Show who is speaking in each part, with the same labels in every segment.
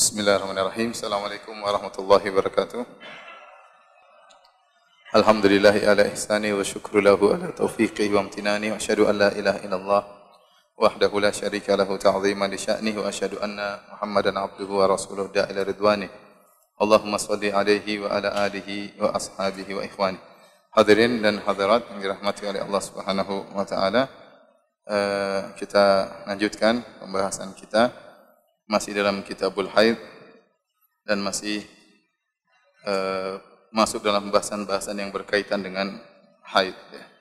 Speaker 1: Bismillahirrahmanirrahim. Assalamualaikum warahmatullahi wabarakatuh. Alhamdulillahi ala ihsani wa syukru lahu ala taufiqi wa amtinani wa asyhadu an la ilaha illallah wahdahu la syarika lahu ta'ziman li sya'nihi wa asyhadu anna Muhammadan abduhu wa rasuluhu da'ila ridwani. Allahumma salli alaihi wa ala alihi wa ashabihi wa ikhwani. Hadirin dan hadirat yang dirahmati oleh Allah Subhanahu wa taala. Kita lanjutkan pembahasan kita masih dalam Kitabul Haid dan masih masuk dalam bahasan-bahasan yang berkaitan dengan haid.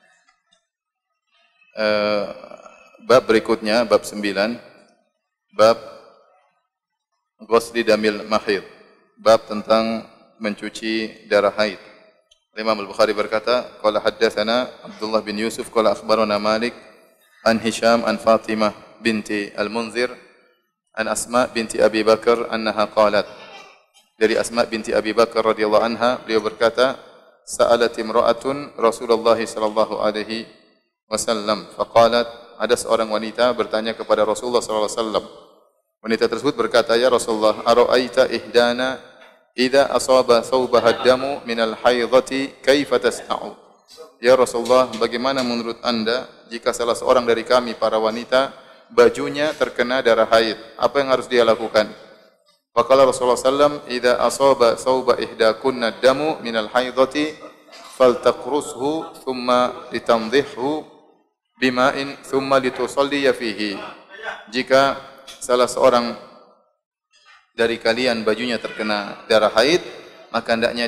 Speaker 1: Bab berikutnya, bab 9, bab ghusli damil mahid, bab tentang mencuci darah haid. Imam Al-Bukhari berkata, qala haddatsana Abdullah bin Yusuf qala akhbarana Malik an Hisham an Fatimah binti Al-Munzir an Asma binti Abi Bakar annaha qalat. Dari Asma binti Abi Bakar radhiyallahu anha, beliau berkata, sa'alat imra'atun Rasulullah sallallahu alaihi wasallam faqalat, ada seorang wanita bertanya kepada Rasulullah sallallahu alaihi wasallam. Wanita tersebut berkata, ya Rasulullah, ara'aita ihdana idza asaba thawbaha ad-damu minal haidati kaifa tasna'u? Ya Rasulullah, bagaimana menurut Anda jika salah seorang dari kami para wanita bajunya terkena darah haid, apa yang harus dia lakukan? Faqala Rasulullah sallam, idza asaba thawba ihdakunna damu minal haidati faltaqrushu thumma litandhihhu bima'in thumma litusalli fihi. Jika salah seorang dari kalian bajunya terkena darah haid, maka hendaknya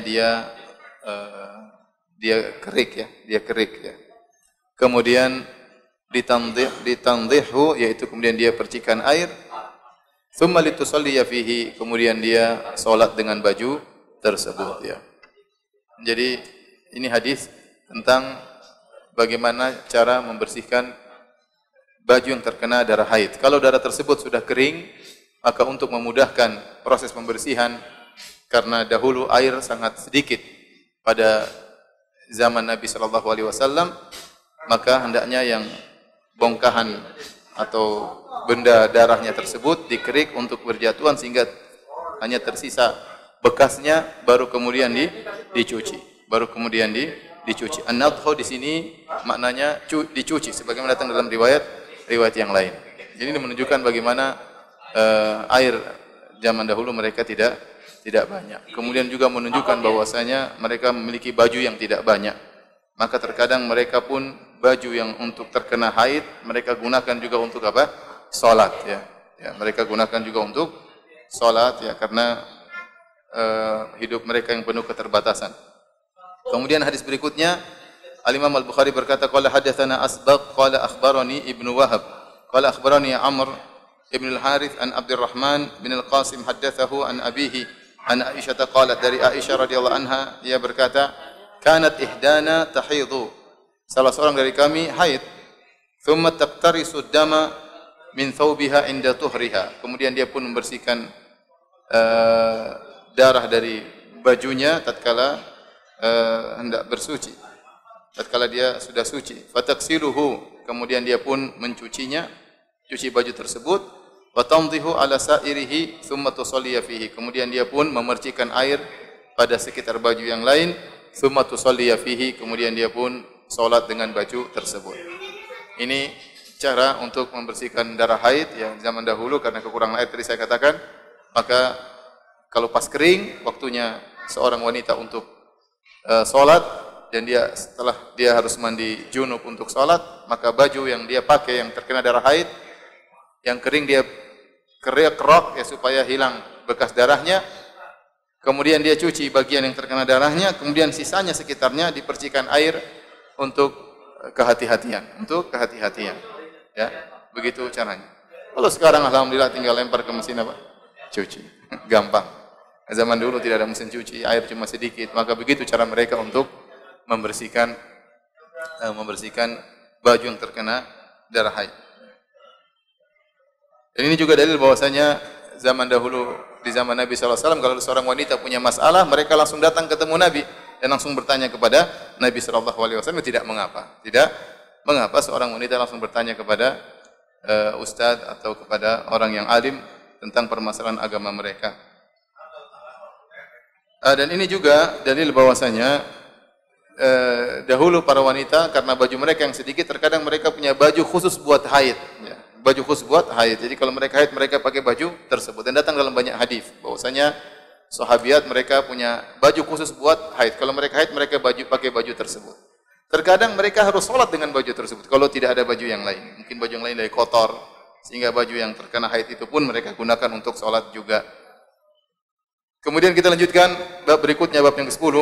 Speaker 1: dia kerik ya. Kemudian ditandhihu, yaitu kemudian dia percikan air, thumma litusalli fihi, kemudian dia salat dengan baju tersebut ya. Jadi ini hadis tentang bagaimana cara membersihkan baju yang terkena darah haid. Kalau darah tersebut sudah kering, maka untuk memudahkan proses pembersihan, karena dahulu air sangat sedikit pada zaman Nabi sallallahu alaihi wasallam, maka hendaknya yang bongkahan atau benda darahnya tersebut dikerik untuk berjatuhan sehingga hanya tersisa bekasnya, baru kemudian dicuci. Dicuci. An-nadhu di sini maknanya dicuci, sebagaimana datang dalam riwayat yang lain. Jadi ini menunjukkan bagaimana air zaman dahulu mereka tidak banyak. Kemudian juga menunjukkan bahwasanya mereka memiliki baju yang tidak banyak. Maka terkadang mereka pun baju yang untuk terkena haid mereka gunakan juga untuk apa? Salat ya. Mereka gunakan juga untuk salat ya, karena hidup mereka yang penuh keterbatasan. Kemudian hadis berikutnya, Al-Imam Al-Bukhari berkata, qala hadatsana Asbaq qala akhbarani Ibnu Wahab qala akhbarani Amr ibn al-Harith an Abdurrahman bin al-Qasim haddatsahu an abihi an Aisyah qalat, dari Aisyah radhiyallahu anha, ia berkata, kanat ihdana tahidhu, salah seorang dari kami haid, thumma taqtarisu dama min thawbiha inda tuhriha, kemudian dia pun membersihkan darah dari bajunya tatkala hendak bersuci, tatkala dia sudah suci. Fataksiluhu, kemudian dia pun mencucinya, cuci baju tersebut. Wa tamdhihu ala sa'irihi thumma tusalli fihi, kemudian dia pun memercikan air pada sekitar baju yang lain, thumma tusalli fihi, kemudian dia pun salat dengan baju tersebut. Ini cara untuk membersihkan darah haid yang zaman dahulu, karena kekurangan air tadi saya katakan. Maka kalau pas kering, waktunya seorang wanita untuk salat, dan setelah dia harus mandi junub untuk salat, maka baju yang dia pakai yang terkena darah haid, yang kering dia kerok ya supaya hilang bekas darahnya. Kemudian dia cuci bagian yang terkena darahnya, kemudian sisanya sekitarnya dipercikan air untuk kehati-hatian, ya, begitu caranya. Kalau sekarang alhamdulillah tinggal lempar ke mesin apa? Cuci. Gampang. Zaman dulu tidak ada mesin cuci, air cuma sedikit, maka begitu cara mereka untuk membersihkan baju yang terkena darah haid. Dan ini juga dalil bahwasanya zaman dahulu, di zaman Nabi SAW, kalau seorang wanita punya masalah, mereka langsung datang ketemu Nabi dan langsung bertanya kepada Nabi SAW. Tidak mengapa seorang wanita langsung bertanya kepada ustadz atau kepada orang yang alim tentang permasalahan agama mereka. Dan ini juga dalil bahwasanya dahulu para wanita karena baju mereka yang sedikit, terkadang mereka punya baju khusus buat haid. Ya. Baju khusus buat haid. Jadi kalau mereka haid, mereka pakai baju tersebut. Dan datang dalam banyak hadis bahwasanya sahabiat mereka punya baju khusus buat haid. Kalau mereka haid, mereka pakai baju tersebut. Terkadang mereka harus sholat dengan baju tersebut. Kalau tidak ada baju yang lain, mungkin baju yang lain dari kotor, sehingga baju yang terkena haid itu pun mereka gunakan untuk sholat juga. Kemudian kita lanjutkan bab berikutnya, bab yang ke-10.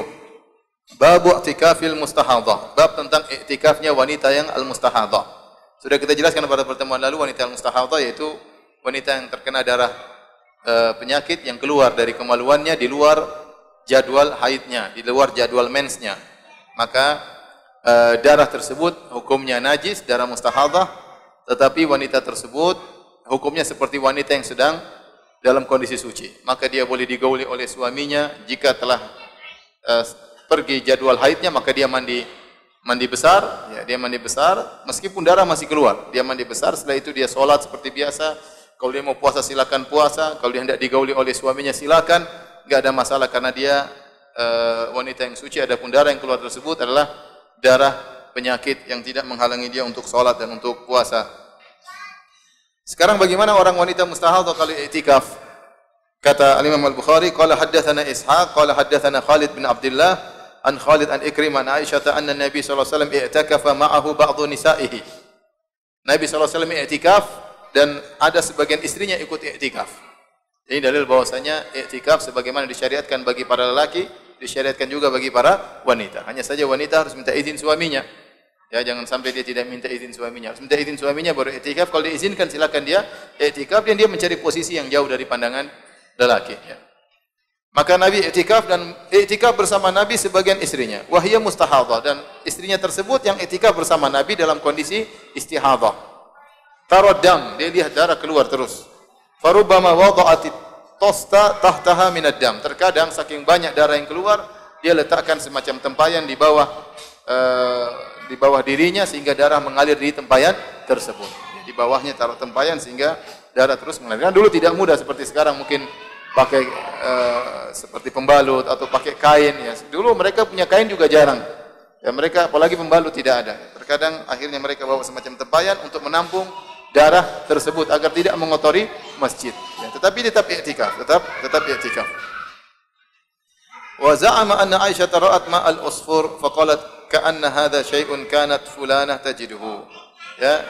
Speaker 1: Bab i'tikafil mustahadah. Bab tentang i'tikafnya wanita yang al-mustahadah. Sudah kita jelaskan pada pertemuan lalu, wanita al-mustahadah yaitu wanita yang terkena darah penyakit yang keluar dari kemaluannya di luar jadwal haidnya, di luar jadwal mensnya. Maka darah tersebut hukumnya najis, darah mustahadah, tetapi wanita tersebut hukumnya seperti wanita yang sedang dalam kondisi suci. Maka dia boleh digauli oleh suaminya jika telah pergi jadwal haidnya, maka dia mandi besar, ya, dia mandi besar meskipun darah masih keluar. Dia mandi besar, setelah itu dia sholat seperti biasa. Kalau dia mau puasa silakan puasa, kalau dia hendak digauli oleh suaminya silakan, enggak ada masalah karena dia wanita yang suci. Adapun darah yang keluar tersebut adalah darah penyakit yang tidak menghalangi dia untuk sholat dan untuk puasa. Sekarang bagaimana orang wanita mustahadah kalau i'tikaf? Kata Al-Imam Al-Bukhari, qala haddatsana Ishaq, qala haddatsana Khalid bin Abdullah, an Khalid an Ikrimah an Aisyah anna Nabi sallallahu alaihi wasallam i'takafa ma'ahu ba'dhu nisa'ihi. Nabi sallallahu alaihi wasallam i'tikaf dan ada sebagian istrinya ikut i'tikaf. Ini dalil bahwasanya i'tikaf sebagaimana disyariatkan bagi para lelaki, disyariatkan juga bagi para wanita. Hanya saja wanita harus minta izin suaminya. Ya, jangan sampai dia tidak minta izin suaminya. Harus minta izin suaminya baru i'tikaf. Kalau diizinkan silakan dia i'tikaf, dan dia mencari posisi yang jauh dari pandangan lelaki, ya. Maka Nabi i'tikaf dan i'tikaf bersama Nabi sebagian istrinya. Wahia mustahadah, dan istrinya tersebut yang i'tikaf bersama Nabi dalam kondisi istihadah. Taradam, dia lihat darah keluar terus. Farubbama wada'at tosta tahtaha minad dam. Terkadang saking banyak darah yang keluar, dia letakkan semacam tempayan di bawah dirinya sehingga darah mengalir di tempayan tersebut. Di bawahnya taruh tempayan sehingga darah terus mengalir. Kan dulu tidak mudah seperti sekarang, mungkin pakai seperti pembalut atau pakai kain, ya. Dulu mereka punya kain juga jarang. Ya, mereka apalagi pembalut tidak ada. Terkadang akhirnya mereka bawa semacam tempayan untuk menampung darah tersebut agar tidak mengotori masjid. Ya, tetapi tetap i'tikaf, tetap i'tikaf. Wa za'ama anna Aisyah ra'at ma'al usfur faqalat ka'anna hadha syai'un kanat fulanah tajiduhu. Ya.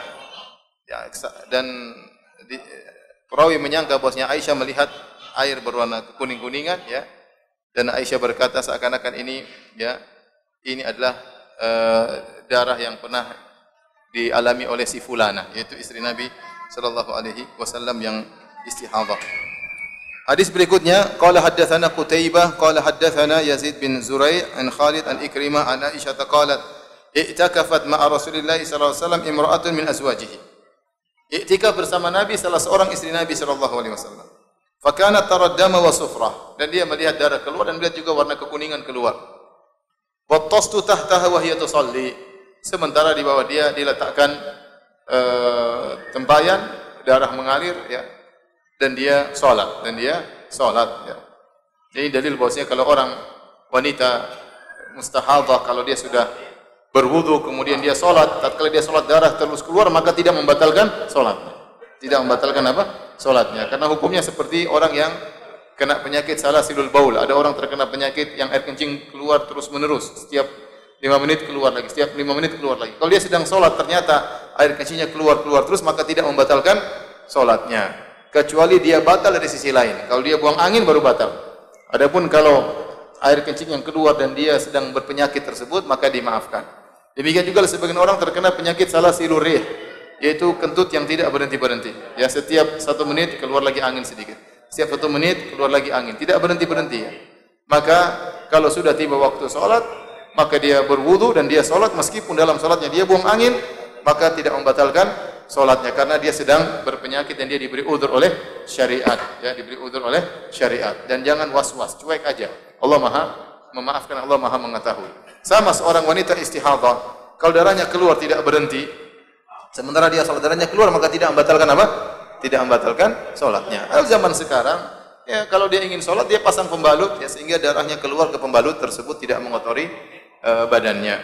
Speaker 1: Dan perawi menyangka bahwasanya Aisyah melihat air berwarna kuning-kuningan, ya. Dan Aisyah berkata seakan-akan ini, ya, ini adalah darah yang pernah dialami oleh si fulana, yaitu istri Nabi sallallahu alaihi wasallam yang istihadah. Hadis berikutnya, qala haddatsana Qutaibah qala haddatsana Yazid bin Zurai' an Khalid an Ikrimah an Aisyah qalat i'takafat ma'a Rasulillah sallallahu alaihi wasallam imra'atun min azwajihi. I'tikaf bersama Nabi salah seorang istri Nabi sallallahu alaihi wasallam. Fa kanat taraddama wa sufrah, dan dia melihat darah keluar dan melihat juga warna kekuningan keluar. Wa tastu tahtaha wa hiya tusalli, sementara di bawah dia diletakkan tempayan, darah mengalir, ya. Dan dia salat, ya. Jadi dalil bahwasanya kalau orang wanita mustahadah kalau dia sudah berwudu kemudian dia salat, tatkala dia salat darah terus keluar maka tidak membatalkan salatnya. Tidak membatalkan apa? Salatnya. Karena hukumnya seperti orang yang kena penyakit salasilul baul. Ada orang terkena penyakit yang air kencing keluar terus-menerus, setiap 5 menit keluar lagi, setiap 5 menit keluar lagi. Kalau dia sedang salat ternyata air kencingnya keluar terus maka tidak membatalkan salatnya. Kecuali dia batal dari sisi lain. Kalau dia buang angin baru batal. Adapun kalau air kencing yang keluar dan dia sedang berpenyakit tersebut maka dimaafkan. Demikian juga sebagian orang terkena penyakit salasilur rih, yaitu kentut yang tidak berhenti-berhenti. Ya, setiap 1 menit keluar lagi angin sedikit. Setiap 1 menit keluar lagi angin, tidak berhenti-berhenti, ya. Maka kalau sudah tiba waktu salat, maka dia berwudu dan dia salat, meskipun dalam salatnya dia buang angin, maka tidak membatalkan salatnya karena dia sedang berpenyakit dan dia diberi udzur oleh syariat, ya, diberi udzur oleh syariat. Dan jangan was-was, cuek aja. Allah Maha memaafkan, Allah Maha mengetahui. Sama seorang wanita istihadah, kalau darahnya keluar tidak berhenti, sementara dia salat darahnya keluar maka tidak membatalkan apa? Tidak membatalkan salatnya. Al zaman sekarang ya kalau dia ingin sholat dia pasang pembalut ya sehingga darahnya keluar ke pembalut tersebut tidak mengotori badannya.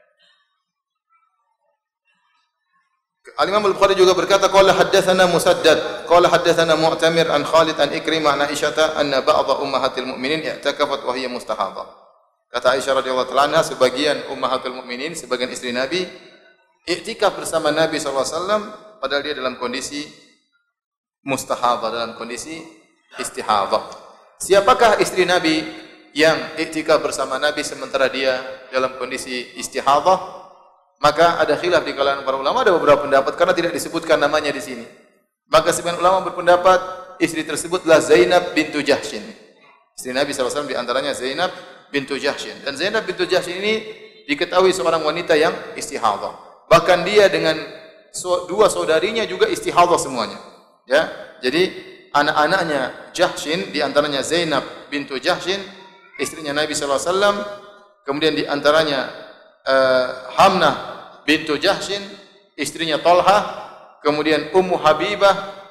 Speaker 1: Al-Imam Al-Bukhari juga berkata qala haddatsana Musaddad qala haddatsana Mu'tamir an Khalid an Ikrimah an Aisyah anna ba'dha ummahatil mu'minin i'takafat wa hiya mustahadhah. Kata Aisyah radhiyallahu ta'ala anha sebagian ummahatul mukminin sebagian istri Nabi i'tikaf bersama Nabi sallallahu alaihi wasallam padahal dia dalam kondisi mustahadhah, dalam kondisi istihadhah. Siapakah istri Nabi yang i'tikaf bersama Nabi sementara dia dalam kondisi istihadhah? Maka ada khilaf di kalangan para ulama, ada beberapa pendapat karena tidak disebutkan namanya di sini. Maka sebagian ulama berpendapat istri tersebutlah Zainab bintu Jahshin. Istri Nabi SAW di antaranya Zainab bintu Jahshin. Dan Zainab bintu Jahshin ini diketahui seorang wanita yang istihadhah. Bahkan dia dengan dua saudarinya juga istihadhah semuanya. Ya, jadi anak-anaknya Jahshin di antaranya Zainab bintu Jahshin, istrinya Nabi SAW. Kemudian di antaranya Hamnah bintu Jahshin, istrinya Talha, kemudian Ummu Habibah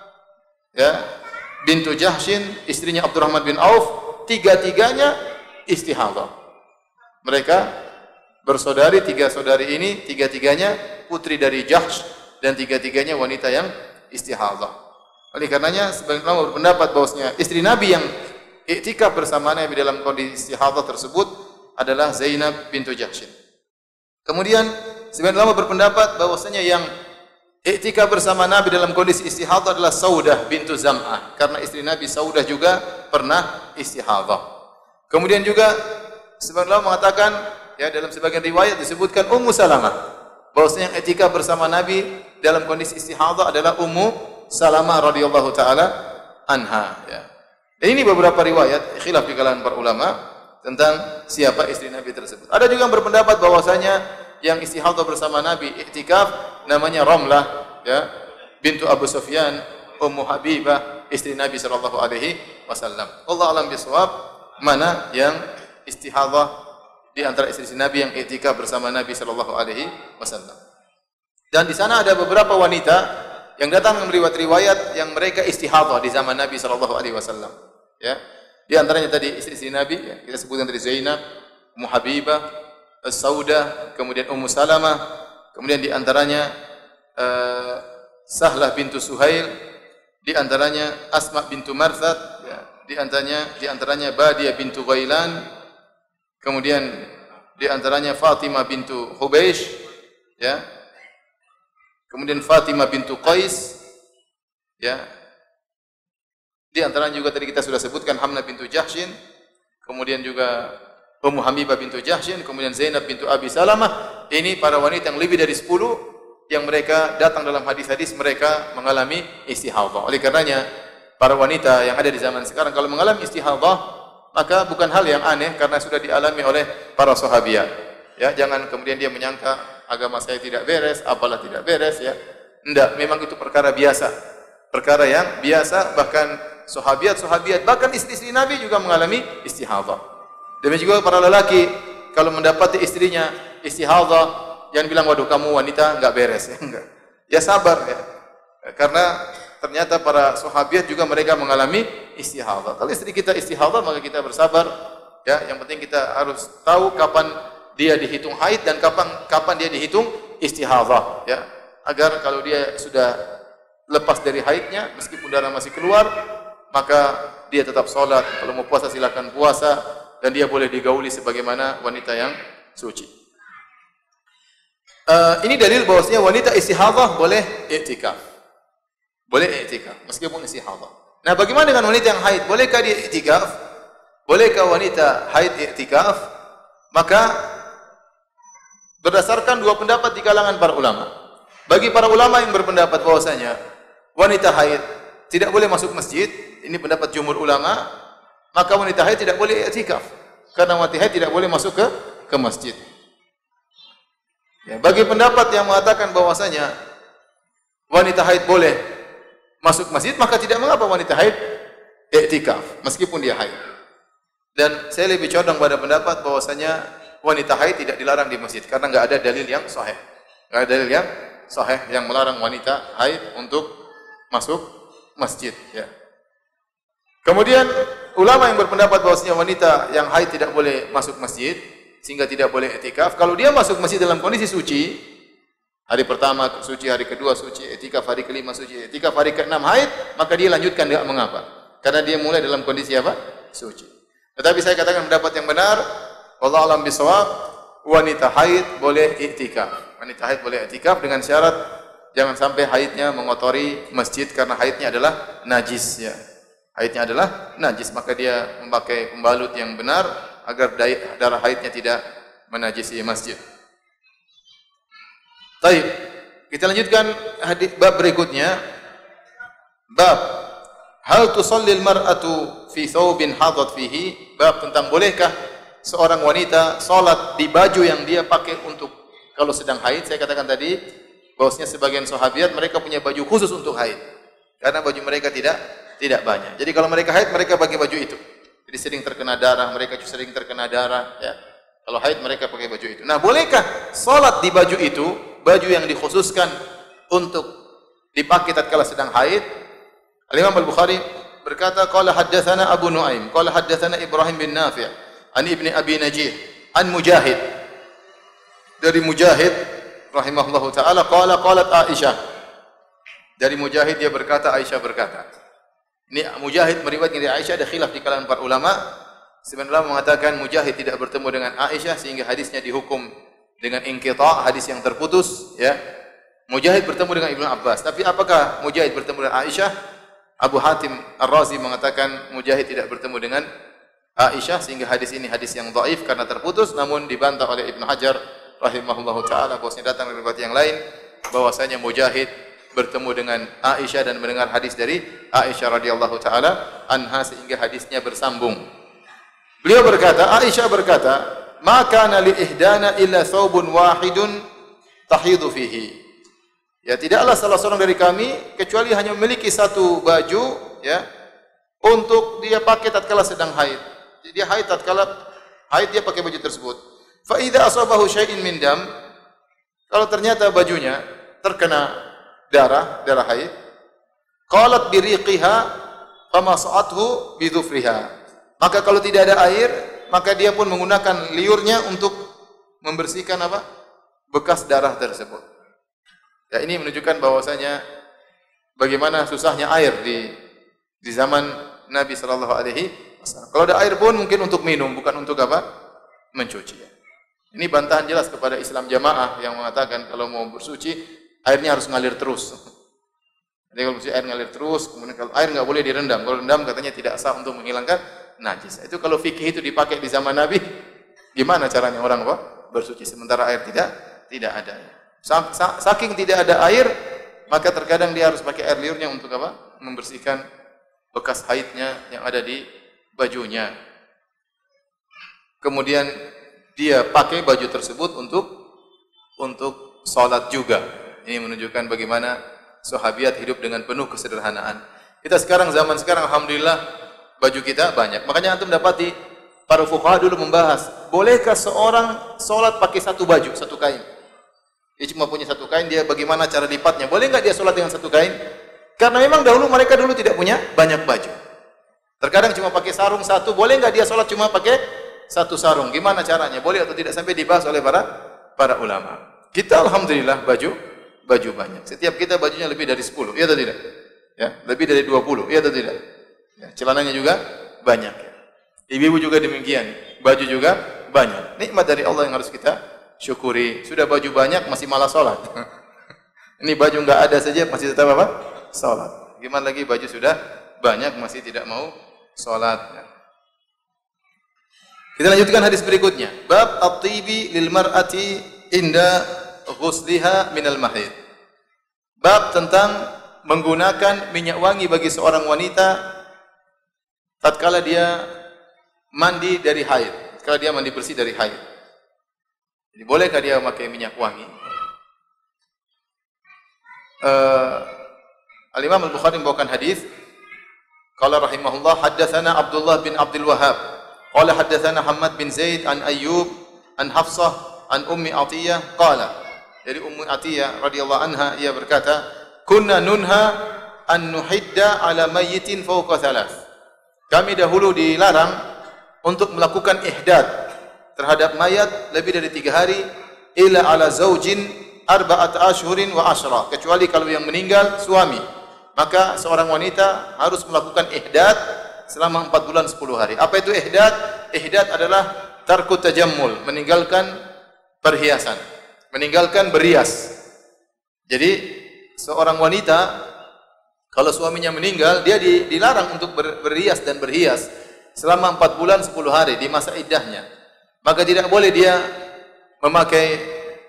Speaker 1: ya, bintu Jahshin, istrinya Abdurrahman bin Auf, tiga-tiganya istihadhah. Mereka bersaudari, tiga saudari ini, tiga-tiganya putri dari Jahsh dan tiga-tiganya wanita yang istihadhah. Oleh karenanya sebagian ulama berpendapat bahwasanya istri Nabi yang iktikaf bersama Nabi dalam kondisi istihadhah tersebut adalah Zainab bintu Jahshin. Kemudian sebagian ulama berpendapat bahwasanya yang iktikaf bersama Nabi dalam kondisi istihadhah adalah Saudah bintu Zam'ah, karena istri Nabi Saudah juga pernah istihadhah. Kemudian juga sebagian ulama mengatakan ya dalam sebagian riwayat disebutkan Ummu Salamah, bahwasanya yang iktikaf bersama Nabi dalam kondisi istihadhah adalah Ummu Salamah radhiyallahu taala anha ya. Dan ini beberapa riwayat khilaf di kalangan para ulama tentang siapa istri Nabi tersebut. Ada juga yang berpendapat bahwasanya yang istihadhah bersama Nabi iktikaf namanya Ramlah ya bintu Abu Sufyan, Ummu Habibah, istri Nabi sallallahu alaihi wasallam. Allah alam bisawab mana yang istihadhah di antara istri Nabi yang iktikaf bersama Nabi sallallahu alaihi wasallam. Dan di sana ada beberapa wanita yang datang memberi riwayat yang mereka istihadhah di zaman Nabi sallallahu alaihi wasallam ya. Di antaranya tadi istri Nabi, ya, kita sebutkan dari Zainab, Ummu Habibah, Saudah, kemudian Ummu Salamah, kemudian di antaranya Sahlah bintu Suhail, di antaranya Asma bintu Marthad, ya, di antaranya Badiyah bintu Ghailan, kemudian di antaranya Fatimah bintu Hubeish, ya, kemudian Fatimah bintu Qais, ya. Di antaranya juga tadi kita sudah sebutkan Hamnah bintu Jahshin, kemudian juga Ummu Habibah bintu Jahshin, kemudian Zainab bintu Abi Salamah. Ini para wanita yang lebih dari 10 yang mereka datang dalam hadis-hadis mereka mengalami istihadhah. Oleh karenanya para wanita yang ada di zaman sekarang kalau mengalami istihadhah maka bukan hal yang aneh karena sudah dialami oleh para sahabiat. Ya, jangan kemudian dia menyangka agama saya tidak beres, apalah tidak beres ya. Enggak, memang itu perkara biasa. Perkara yang biasa, bahkan sahabiat, bahkan istri-istri Nabi juga mengalami istihadhah. Demikian juga para lelaki kalau mendapati istrinya istihadhah, jangan bilang waduh kamu wanita enggak beres ya, enggak. Ya sabar ya. Karena ternyata para sahabiat juga mereka mengalami istihadhah. Kalau istri kita istihadhah maka kita bersabar ya. Yang penting kita harus tahu kapan dia dihitung haid dan kapan dia dihitung istihadhah ya. Agar kalau dia sudah lepas dari haidnya meskipun darah masih keluar maka dia tetap sholat. Kalau mau puasa silakan puasa dan dia boleh digauli sebagaimana wanita yang suci. Ini dalil bahwasanya wanita istihadhah boleh i'tikaf. Boleh i'tikaf meskipun istihadhah. Nah, bagaimana dengan wanita yang haid? Bolehkah dia i'tikaf? Bolehkah wanita haid i'tikaf? Maka berdasarkan dua pendapat di kalangan para ulama. Bagi para ulama yang berpendapat bahwasanya wanita haid tidak boleh masuk masjid, ini pendapat jumhur ulama, maka wanita haid tidak boleh i'tikaf. Karena wanita haid tidak boleh masuk ke masjid. Ya, bagi pendapat yang mengatakan bahwasanya wanita haid boleh masuk masjid, maka tidak mengapa wanita haid i'tikaf meskipun dia haid. Dan saya lebih condong pada pendapat bahwasanya wanita haid tidak dilarang di masjid karena enggak ada dalil yang sahih. Enggak ada dalil yang sahih yang melarang wanita haid untuk masuk masjid ya. Kemudian ulama yang berpendapat bahwasanya wanita yang haid tidak boleh masuk masjid sehingga tidak boleh i'tikaf. Kalau dia masuk masjid dalam kondisi suci, hari pertama suci, hari kedua suci, i'tikaf hari kelima suci, i'tikaf hari keenam haid, maka dia lanjutkan tidak mengapa. Karena dia mulai dalam kondisi apa? Suci. Tetapi saya katakan pendapat yang benar, wallahu a'lam bishawab, wanita haid boleh i'tikaf. Wanita haid boleh i'tikaf dengan syarat jangan sampai haidnya mengotori masjid karena haidnya adalah najis ya. Haidnya adalah najis, maka dia memakai pembalut yang benar agar darah haidnya tidak menajisi masjid. Baik, kita lanjutkan hadis bab berikutnya. Bab hal tusallil mar'atu fi thawbin hadat fihi, bab tentang bolehkah seorang wanita salat di baju yang dia pakai untuk kalau sedang haid. Saya katakan tadi bahwasanya sebagian sahabiat mereka punya baju khusus untuk haid karena baju mereka tidak banyak. Jadi kalau mereka haid, mereka pakai baju itu. Jadi sering terkena darah, mereka sering terkena darah ya. Kalau haid mereka pakai baju itu. Nah, bolehkah salat di baju itu, baju yang dikhususkan untuk dipakai tatkala sedang haid? Al-Imam Al-Bukhari berkata, qala haddatsana Abu Nuaim, qala haddatsana Ibrahim bin Nafi' an Ibni Abi Najih an Mujahid. Dari Mujahid rahimahullahu taala qala qalat Aisyah. Dari Mujahid dia berkata, Aisyah berkata. Ini Mujahid meriwayatkan dari Aisyah, ada khilaf di kalangan para ulama. Sebagian ulama mengatakan Mujahid tidak bertemu dengan Aisyah sehingga hadisnya dihukum dengan inqita', hadis yang terputus ya. Mujahid bertemu dengan Ibnu Abbas. Tapi apakah Mujahid bertemu dengan Aisyah? Abu Hatim Ar-Razi mengatakan Mujahid tidak bertemu dengan Aisyah sehingga hadis ini hadis yang dhaif karena terputus, namun dibantah oleh Ibnu Hajar rahimahullahu taala bahwasanya datang dari riwayat yang lain bahwasanya Mujahid bertemu dengan Aisyah dan mendengar hadis dari Aisyah radhiyallahu taala anha sehingga hadisnya bersambung. Beliau berkata, Aisyah berkata, "Ma kana li ihdana illa thawbun wahidun tahidu fihi." Ya, tidaklah salah seorang dari kami kecuali hanya memiliki satu baju ya untuk dia pakai tatkala sedang haid. Jadi dia haid tatkala haid dia pakai baju tersebut. Fa idza asabahu syai'in min dam, kalau ternyata bajunya terkena darah haid, qalat biriqiha fama sa'athu bidhufriha, maka kalau tidak ada air maka dia pun menggunakan liurnya untuk membersihkan apa? Bekas darah tersebut. Ya, ini menunjukkan bahwasanya bagaimana susahnya air di zaman Nabi sallallahu alaihi wasallam. Kalau ada air pun mungkin untuk minum, bukan untuk apa? Mencuci. Ini bantahan jelas kepada Islam jamaah yang mengatakan kalau mau bersuci airnya harus ngalir terus. Jadi kalau air ngalir terus, kemudian kalau air enggak boleh direndam. Kalau rendam katanya tidak sah untuk menghilangkan najis. Itu kalau fikih itu dipakai di zaman Nabi, gimana caranya orang apa? Bersuci sementara air tidak ada. Saking tidak ada air, maka terkadang dia harus pakai air liurnya untuk apa? Membersihkan bekas haidnya yang ada di bajunya. Kemudian dia pakai baju tersebut untuk salat juga. Ini menunjukkan bagaimana sahabiat hidup dengan penuh kesederhanaan. Kita zaman sekarang alhamdulillah baju kita banyak. Makanya antum dapati para fuqaha dulu membahas, bolehkah seorang salat pakai satu baju, satu kain? Dia cuma punya satu kain, dia bagaimana cara lipatnya? Boleh enggak dia salat dengan satu kain? Karena memang mereka dulu tidak punya banyak baju. Terkadang cuma pakai sarung satu, boleh enggak dia salat cuma pakai satu sarung? Gimana caranya? Boleh atau tidak? Sampai dibahas oleh para ulama. Kita alhamdulillah baju banyak. Setiap kita bajunya lebih dari 10, iya atau tidak? Ya, lebih dari 20, iya atau tidak? Ya, celananya juga banyak. Ya. Ibu-ibu juga demikian, baju juga banyak. Nikmat dari Allah yang harus kita syukuri. Sudah baju banyak masih malah salat. Ini baju enggak ada saja masih tetap apa? Salat. Gimana lagi baju sudah banyak masih tidak mau salat. Ya. Kita lanjutkan hadis berikutnya. Bab at-tibi lil mar'ati inda ghusliha minal mahid. Bab tentang menggunakan minyak wangi bagi seorang wanita tatkala dia mandi dari haid, tatkala dia mandi bersih dari haid. Jadi bolehkah dia memakai minyak wangi? Al-Imam Al-Bukhari membawakan hadis, qala rahimahullah haddatsana Abdullah bin Abdul Wahhab qala haddatsana Hammad bin Zaid an Ayyub an Hafsah an Ummi Atiyah qala. Dari Ummu Atiyah radhiyallahu anha ia berkata, "Kunna nunha an nuhidda ala mayyitin fawqa thalath." kami dahulu dilarang untuk melakukan ihdad terhadap mayat lebih dari 3 hari illa ala zaujin arba'at ashhurin wa ashra, kecuali kalau yang meninggal suami, maka seorang wanita harus melakukan ihdad selama 4 bulan 10 hari. Apa itu ihdad? Ihdad adalah tarku tajammul, meninggalkan perhiasan, meninggalkan berias. Jadi seorang wanita kalau suaminya meninggal, dia dilarang untuk berias dan berhias selama 4 bulan 10 hari di masa iddahnya. Maka tidak boleh dia memakai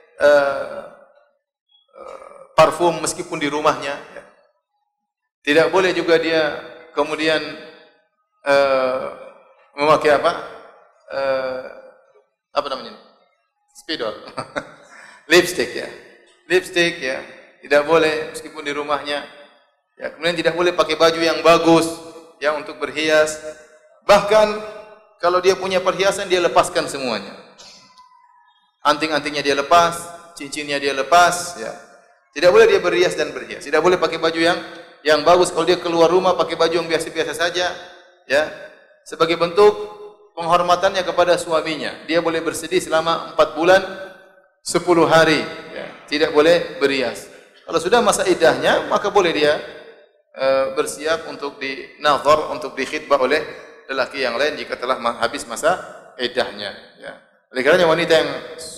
Speaker 1: parfum meskipun di rumahnya. Tidak boleh juga dia kemudian memakai apa namanya? Spidol. Lipstick ya. Lipstick ya. Tidak boleh meskipun di rumahnya. Ya, kemudian tidak boleh pakai baju yang bagus ya untuk berhias. Bahkan kalau dia punya perhiasan dia lepaskan semuanya. Anting-antingnya dia lepas, cincinnya dia lepas ya. Tidak boleh dia berhias dan berhias. Tidak boleh pakai baju yang bagus. Kalau dia keluar rumah pakai baju yang biasa-biasa saja ya. Sebagai bentuk penghormatannya kepada suaminya. Dia boleh bersedih selama 4 bulan 10 hari ya. Tidak boleh berhias. Kalau sudah masa iddahnya, maka boleh dia bersiap untuk dinazar, untuk dikhitbah oleh lelaki yang lain jika telah habis masa iddahnya ya. Oleh karenanya wanita yang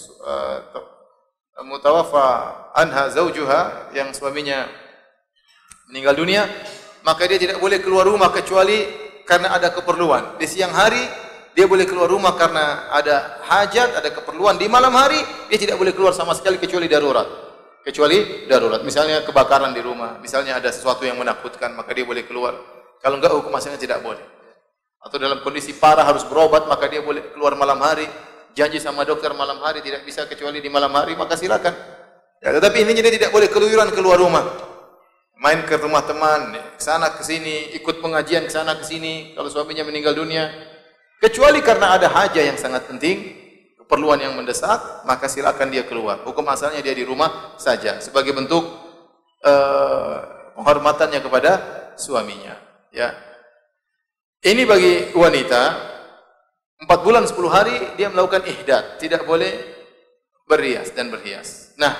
Speaker 1: mutawaffa anha zaujuha, yang suaminya meninggal dunia, maka dia tidak boleh keluar rumah kecuali karena ada keperluan. Di siang hari dia boleh keluar rumah karena ada hajat, ada keperluan. Di malam hari dia tidak boleh keluar sama sekali kecuali darurat. Misalnya kebakaran di rumah, misalnya ada sesuatu yang menakutkan, maka dia boleh keluar. Kalau enggak, hukum asalnya tidak boleh. Atau dalam kondisi parah harus berobat, maka dia boleh keluar malam hari. Janji sama dokter malam hari tidak bisa kecuali di malam hari, maka silakan. Ya, tetapi intinya dia tidak boleh keluyuran keluar rumah. Main ke rumah teman, ke sana ke sini, ikut pengajian ke sana ke sini kalau suaminya meninggal dunia. Kecuali karena ada hajat yang sangat penting, keperluan yang mendesak, maka silakan dia keluar. Hukum asalnya dia di rumah saja sebagai bentuk penghormatannya kepada suaminya, ya. Ini bagi wanita 4 bulan 10 hari dia melakukan ihdad, tidak boleh berhias dan berhias. Nah,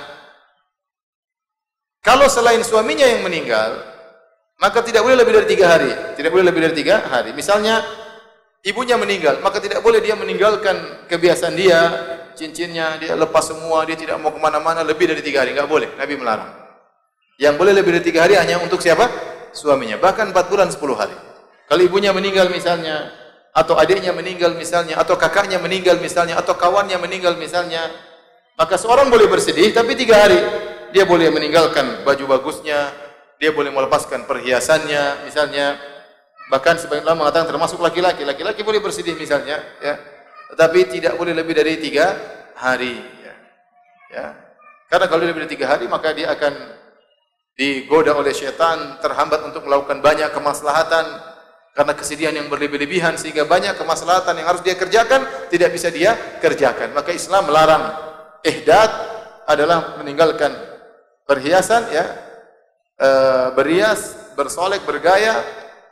Speaker 1: kalau selain suaminya yang meninggal, maka tidak boleh lebih dari 3 hari. Tidak boleh lebih dari 3 hari. Misalnya ibunya meninggal, maka tidak boleh dia meninggalkan kebiasaan dia, cincinnya dia lepas semua, dia tidak mau kemana-mana lebih dari 3 hari. Enggak boleh, Nabi melarang. Yang boleh lebih dari 3 hari hanya untuk siapa? Suaminya. Bahkan 4 bulan 10 hari. Kalau ibunya meninggal misalnya, atau adiknya meninggal misalnya, atau kakaknya meninggal misalnya, atau kawannya meninggal misalnya, maka seorang boleh bersedih, tapi 3 hari. Dia boleh meninggalkan baju bagusnya, dia boleh melepaskan perhiasannya misalnya. Bahkan sebagian ulama mengatakan termasuk laki-laki. Laki-laki boleh bersedih misalnya, ya. Tetapi tidak boleh lebih dari 3 hari, ya. Ya. Karena kalau lebih dari 3 hari, maka dia akan digoda oleh syaitan, terhambat untuk melakukan banyak kemaslahatan karena kesedihan yang berlebih-lebihan, sehingga banyak kemaslahatan yang harus dia kerjakan tidak bisa dia kerjakan. Maka Islam melarang. Ihdad adalah meninggalkan perhiasan, ya, berhias, bersolek, bergaya,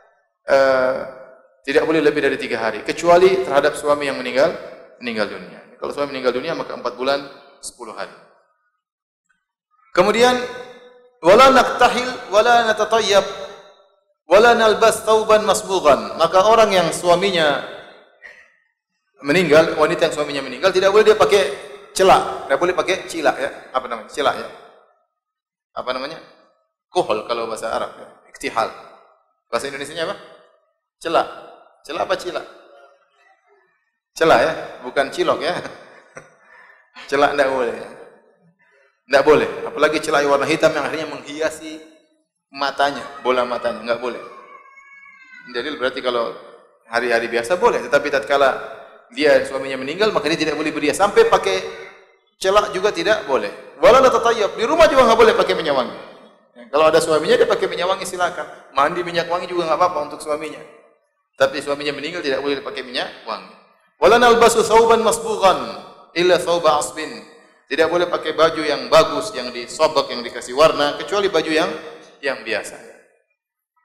Speaker 1: tidak boleh lebih dari 3 hari, kecuali terhadap suami yang meninggal dunia. Kalau suami meninggal dunia, maka 4 bulan 10 hari. Kemudian wala naktahil wala natatayyab wala nalbas thawban masbughan. Maka orang yang suaminya meninggal, wanita yang suaminya meninggal, tidak boleh dia pakai celak, tidak boleh pakai cilak, ya. Apa namanya? Cilak, ya. Apa namanya? Kuhul kalau bahasa Arab, ya. Iktihal. Bahasa Indonesianya apa? Celak. Celak apa cilak? Celak, ya, bukan cilok, ya. Celak tidak boleh, ya. Tidak boleh, apalagi celak warna hitam yang akhirnya menghiasi matanya, bola matanya, enggak boleh. Jadi berarti kalau hari-hari biasa boleh, tetapi tatkala dia suaminya meninggal, maka dia tidak boleh berhias. Sampai pakai celak juga tidak boleh. Wala natatayyab, di rumah juga enggak boleh pakai minyak wangi. Kalau ada suaminya dia pakai minyak wangi silakan. Mandi minyak wangi juga enggak apa-apa untuk suaminya. Tapi suaminya meninggal tidak boleh pakai minyak wangi. Wala nalbasu thawban masbughan illa thawba asbin. Tidak boleh pakai baju yang bagus, yang disobek, yang dikasih warna, kecuali baju yang biasa.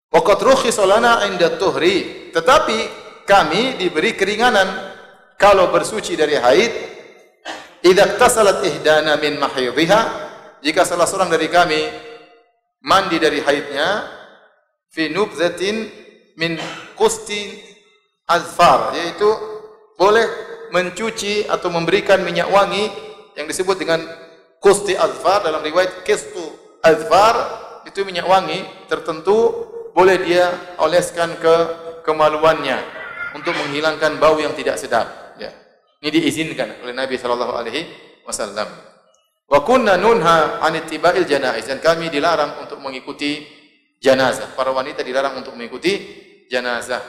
Speaker 1: Wa qad rukhisa lana 'inda tuhri. Tetapi kami diberi keringanan kalau bersuci dari haid. Idza iktasalat ihdana min mahidhiha, jika salah seorang dari kami mandi dari haidnya, fi nubzatin min qusti azfar, yaitu boleh mencuci atau memberikan minyak wangi yang disebut dengan qusti azfar. Dalam riwayat qistu azfar, itu minyak wangi tertentu, boleh dia oleskan ke kemaluannya untuk menghilangkan bau yang tidak sedap, ya. Ini diizinkan oleh Nabi sallallahu alaihi wasallam. Wa kunna nunha an ittiba'il janaiz, dan kami dilarang untuk mengikuti jenazah. Para wanita dilarang untuk mengikuti jenazah.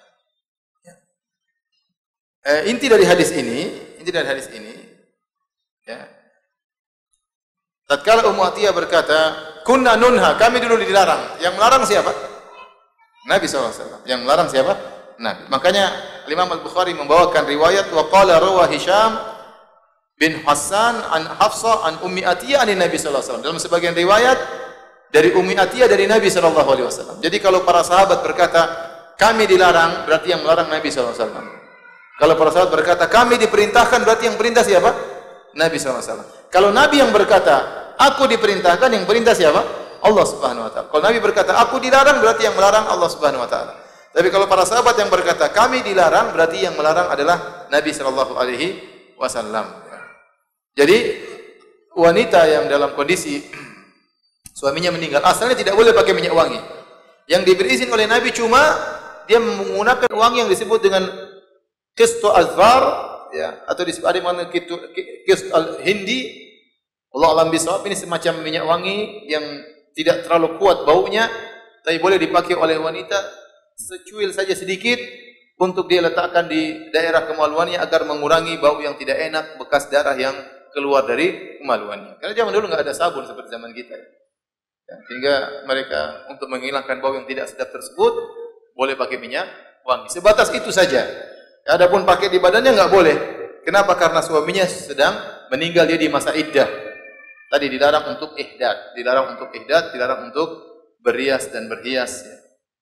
Speaker 1: Inti dari hadis ini, ya. Tatkala Ummu Atiyah berkata, "Kunna nunha," kami dulu dilarang. Yang melarang siapa? Nabi SAW. Yang melarang siapa? Nabi. Makanya Imam Al-Bukhari membawakan riwayat wa qala rawa Hisham bin Hassan an Hafsah an Ummi Atiyah an Nabi sallallahu alaihi wasallam. Dalam sebagian riwayat dari Ummi Atiyah dari Nabi sallallahu alaihi wasallam. Jadi kalau para sahabat berkata kami dilarang, berarti yang melarang Nabi sallallahu alaihi wasallam. Kalau para sahabat berkata kami diperintahkan, berarti yang perintah siapa? Nabi sallallahu alaihi wasallam. Kalau Nabi yang berkata aku diperintahkan, yang perintah siapa? Allah Subhanahu wa taala. Kalau Nabi berkata aku dilarang, berarti yang melarang Allah Subhanahu wa taala. Tapi kalau para sahabat yang berkata kami dilarang, berarti yang melarang adalah Nabi sallallahu alaihi wasallam. Jadi wanita yang dalam kondisi suaminya meninggal, asalnya tidak boleh pakai minyak wangi. Yang diberi izin oleh Nabi cuma dia menggunakan wangi yang disebut dengan qistu azfar, ya, atau disebut ada mana qistu al-hindi. Allah alam bisawab, ini semacam minyak wangi yang tidak terlalu kuat baunya, tapi boleh dipakai oleh wanita secuil saja sedikit untuk dia letakkan di daerah kemaluannya agar mengurangi bau yang tidak enak, bekas darah yang keluar dari kemaluannya. Karena zaman dulu enggak ada sabun seperti zaman kita. Ya, sehingga mereka untuk menghilangkan bau yang tidak sedap tersebut boleh pakai minyak wangi. Sebatas itu saja. Adapun pakai di badannya enggak boleh. Kenapa? Karena suaminya sedang meninggal, dia di masa iddah. Tadi dilarang untuk ihdad, dilarang untuk berias dan berhias. Ya.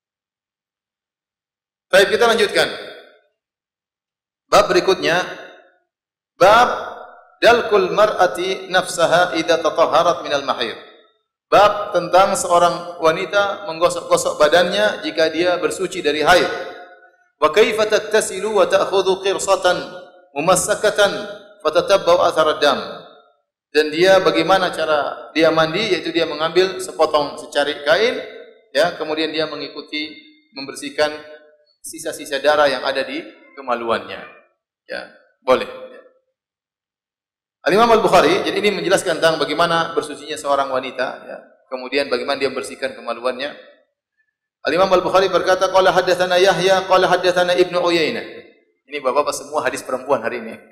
Speaker 1: Baik, kita lanjutkan. Bab berikutnya, bab dalkul mar'ati nafsaha idza tatahharat minal mahid. Bab tentang seorang wanita menggosok-gosok badannya jika dia bersuci dari haid. Wa kaifa taktasilu wa ta'khudhu qirsatan mumassakatan fatatabba'u athar ad-dam. Dan dia bagaimana cara dia mandi, yaitu dia mengambil sepotong secarik kain, ya, kemudian dia mengikuti membersihkan sisa-sisa darah yang ada di kemaluannya. Ya, boleh. Ya. Al-Imam Al-Bukhari, jadi ini menjelaskan tentang bagaimana bersucinya seorang wanita, ya. Kemudian bagaimana dia membersihkan kemaluannya. Al-Imam Al-Bukhari berkata, qala haddatsana Yahya, qala haddatsana Ibnu Uyainah. Ini Bapak-bapak semua hadis perempuan hari ini.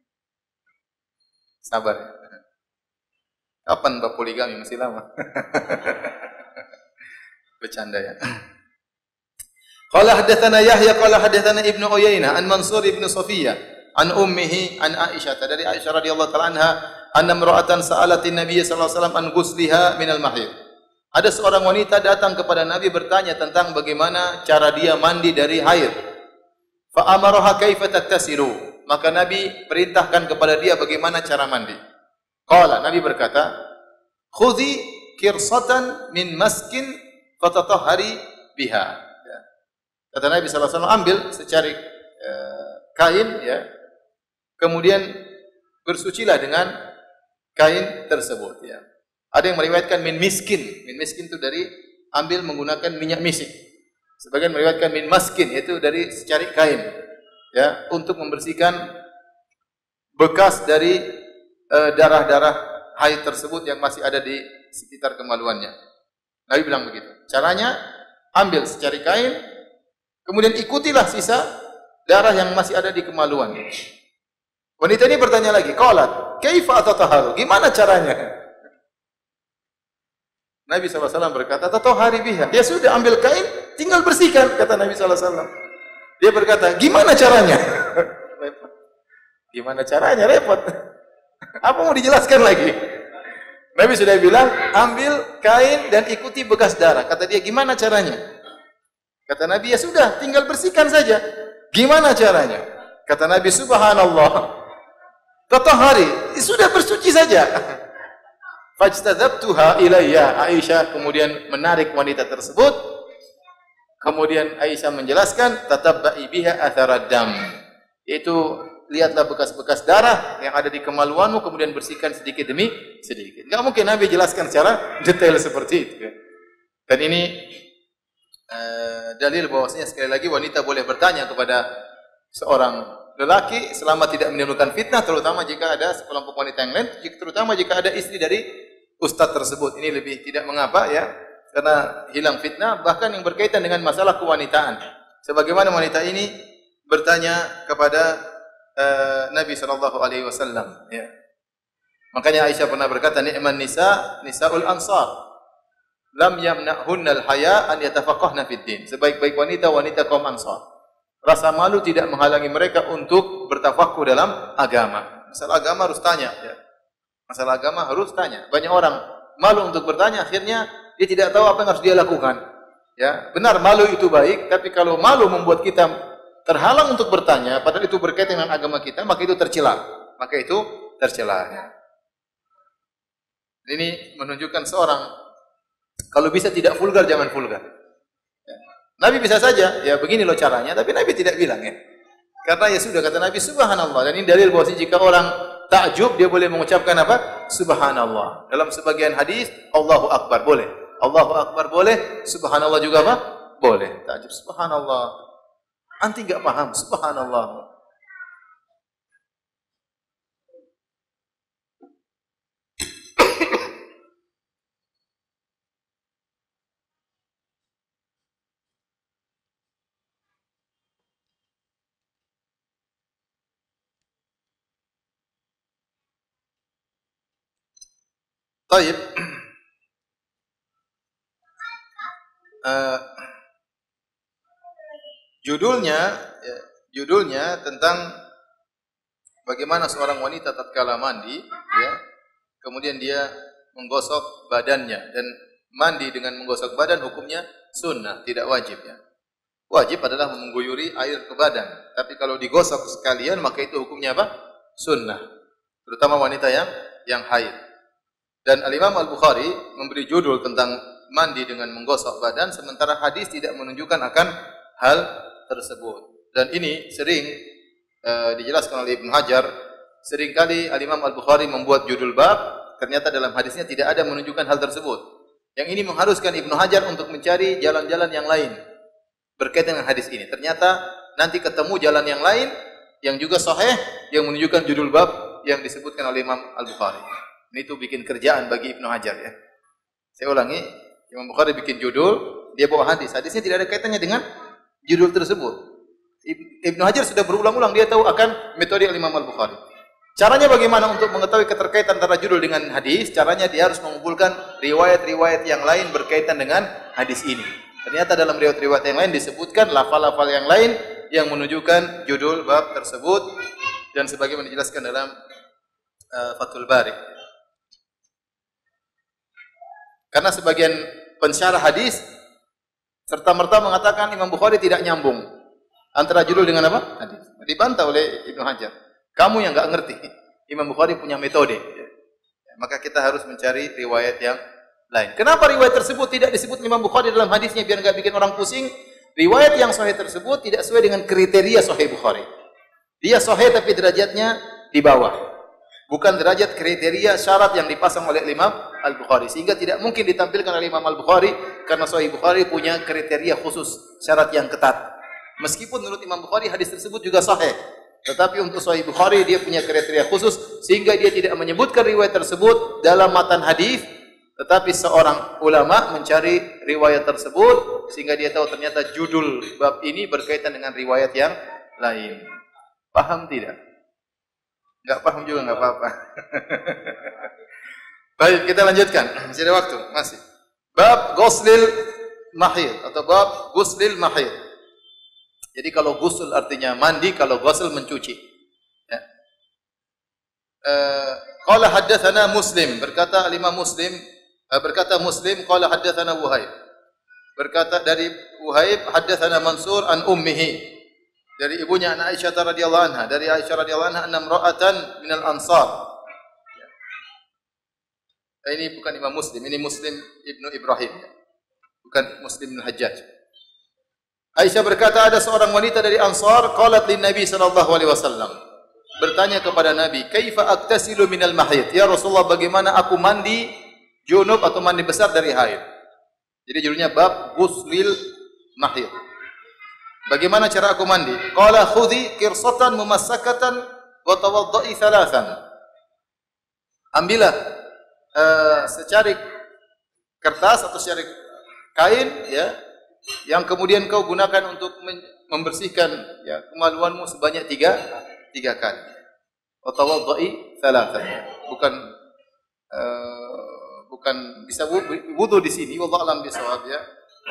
Speaker 1: Sabar. Kapan bab poligami, masih lama. Bercanda ya. Qala haddatsana Yahya qala haddatsana Ibnu Uyainah an Mansur ibn Safiyah an ummihi an Aisyah, dari Aisyah radhiyallahu ta'ala anha, anna imra'atan sa'alatin Nabiy sallallahu alaihi wasallam an ghusliha minal mahid. Ada seorang wanita datang kepada Nabi bertanya tentang bagaimana cara dia mandi dari haid. Fa amaraha kaifa taktasilu, maka Nabi perintahkan kepada dia bagaimana cara mandi. Qala, Nabi berkata, khudhi kirsatan min maskin fatatahhari biha. Kata Nabi sallallahu alaihi wasallam, ambil secarik kain, ya, kemudian bersucilah dengan kain tersebut, ya. Ada yang meriwayatkan min miskin itu dari ambil menggunakan minyak misik. Sebagian meriwayatkan min maskin, yaitu dari secarik kain, ya, untuk membersihkan bekas dari darah-darah haid tersebut yang masih ada di sekitar kemaluannya. Nabi bilang begitu. Caranya, ambil secarik kain, kemudian ikutilah sisa darah yang masih ada di kemaluan. Wanita ini bertanya lagi, qalat, kaifa atatahharu? Gimana caranya? Nabi SAW berkata, tatahhari biha. Ya sudah, ambil kain, tinggal bersihkan, kata Nabi SAW. Dia berkata, gimana caranya? Repot. Gimana caranya? Repot. Apa mau dijelaskan lagi? Nabi sudah bilang, ambil kain dan ikuti bekas darah. Kata dia, gimana caranya? Kata Nabi, ya sudah, tinggal bersihkan saja. Gimana caranya? Kata Nabi, subhanallah, tatahhari, sudah bersuci saja. Fajtadzabtuha ilayya. Aisyah kemudian menarik wanita tersebut. Kemudian Aisyah menjelaskan, tatabba'i biha atharad dam. Yaitu lihatlah bekas-bekas darah yang ada di kemaluanmu, kemudian bersihkan sedikit demi sedikit. Enggak mungkin Nabi jelaskan secara detail seperti itu. Dan ini dalil bahwasanya sekali lagi wanita boleh bertanya kepada seorang lelaki selama tidak menimbulkan fitnah, terutama jika ada sekelompok wanita yang lain, terutama jika ada istri dari ustaz tersebut. Ini lebih tidak mengapa ya, karena hilang fitnah, bahkan yang berkaitan dengan masalah kewanitaan. Sebagaimana wanita ini bertanya kepada Nabi sallallahu alaihi wasallam ya. Makanya Aisyah pernah berkata, ni'man nisa nisaul ansar. Lam yamna'hunnal haya an yatafaqahna fid din. Sebaik-baik wanita kaum Ansar. Rasa malu tidak menghalangi mereka untuk bertafakuh dalam agama. Masalah agama harus tanya ya. Masalah agama harus tanya. Banyak orang malu untuk bertanya, akhirnya dia tidak tahu apa yang harus dia lakukan. Ya, benar malu itu baik, tapi kalau malu membuat kita terhalang untuk bertanya, padahal itu berkaitan dengan agama kita, maka itu tercela. Ya. Ini menunjukkan seorang kalau bisa tidak vulgar, jangan vulgar. Ya. Nabi bisa saja, ya begini loh caranya, tapi Nabi tidak bilang ya. Karena ya sudah kata Nabi subhanallah. Dan ini dalil bahwa jika orang takjub dia boleh mengucapkan apa? Subhanallah. Dalam sebagian hadis Allahu Akbar boleh. Allahu Akbar boleh, subhanallah juga apa? Boleh. Takjub subhanallah. Anti enggak paham subhanallah. Baik. Judulnya tentang bagaimana seorang wanita tatkala mandi, ya, kemudian dia menggosok badannya, dan mandi dengan menggosok badan hukumnya sunnah, tidak wajib ya. Wajib adalah mengguyuri air ke badan, tapi kalau digosok sekalian maka itu hukumnya apa? Sunnah. Terutama wanita yang haid. Dan Al-Imam Al-Bukhari memberi judul tentang mandi dengan menggosok badan, sementara hadis tidak menunjukkan akan hal tersebut. Dan ini sering dijelaskan oleh Ibnu Hajar. Seringkali Al-Imam Al-Bukhari membuat judul bab, ternyata dalam hadisnya tidak ada menunjukkan hal tersebut. Yang ini mengharuskan Ibnu Hajar untuk mencari jalan-jalan yang lain berkaitan dengan hadis ini. Ternyata nanti ketemu jalan yang lain yang juga sahih yang menunjukkan judul bab yang disebutkan oleh Imam Al-Bukhari. Ini tuh bikin kerjaan bagi Ibnu Hajar ya. Saya ulangi, Imam Bukhari bikin judul, dia bawa hadis. Hadisnya tidak ada kaitannya dengan judul tersebut. Ibnu Hajar sudah berulang-ulang, dia tahu akan metode Imam Al-Bukhari. Caranya bagaimana untuk mengetahui keterkaitan antara judul dengan hadis? Caranya dia harus mengumpulkan riwayat-riwayat yang lain berkaitan dengan hadis ini. Ternyata dalam riwayat-riwayat yang lain disebutkan lafal-lafal yang lain yang menunjukkan judul bab tersebut, dan sebagaimana dijelaskan dalam Fathul Bari. Karena sebagian pensyarah hadis serta-merta mengatakan Imam Bukhari tidak nyambung antara judul dengan apa? Hadis. Dibantah oleh Ibnu Hajar. Kamu yang enggak ngerti. Imam Bukhari punya metode. Maka kita harus mencari riwayat yang lain. Kenapa riwayat tersebut tidak disebut Imam Bukhari dalam hadisnya biar enggak bikin orang pusing? Riwayat yang sahih tersebut tidak sesuai dengan kriteria sahih Bukhari. Dia sahih tapi derajatnya di bawah. Bukan derajat kriteria syarat yang dipasang oleh Imam Al-Bukhari. Sehingga tidak mungkin ditampilkan oleh Imam Al-Bukhari karena Sahih Bukhari punya kriteria khusus, syarat yang ketat. Meskipun menurut Imam Bukhari hadis tersebut juga sahih, tetapi untuk Sahih Bukhari dia punya kriteria khusus sehingga dia tidak menyebutkan riwayat tersebut dalam matan hadis, tetapi seorang ulama mencari riwayat tersebut sehingga dia tahu ternyata judul bab ini berkaitan dengan riwayat yang lain. Paham tidak? Enggak paham juga enggak apa-apa. Baik, kita lanjutkan. Masih ada waktu, masih. Bab ghuslil mahid atau bab ghuslil mahid. Jadi kalau ghusl artinya mandi, kalau ghusl mencuci. Ya. Qala haddatsana Muslim, berkata Imam Muslim, berkata Muslim qala haddatsana Wuhaib. berkata dari Wuhaib, haddatsana Mansur an ummihi, dari ibunya an Aisyah radhiyallahu anha, dari Aisyah radhiyallahu anha anna imra'atan minal ansar. Ini bukan Imam Muslim, ini Muslim Ibnu Ibrahim, bukan Muslim bin Hajjaj. Aisyah berkata, ada seorang wanita dari Ansar, qalat lin Nabi sallallahu alaihi wasallam, bertanya kepada Nabi, kaifa aktasilu minal mahid? Ya Rasulullah, bagaimana aku mandi junub atau mandi besar dari haid? Jadi judulnya bab ghuslil mahid. Bagaimana cara aku mandi? Qala khudhi qirsatan mumassakatan wa tawaddai thalathan. Ambillah secarik kertas atau secarik kain, ya, yang kemudian kau gunakan untuk membersihkan, ya, kemaluanmu sebanyak tiga kali. Wa tawaddai thalathan. Bukan bisa wudu di sini, wallahu a'lam bishawab, ya.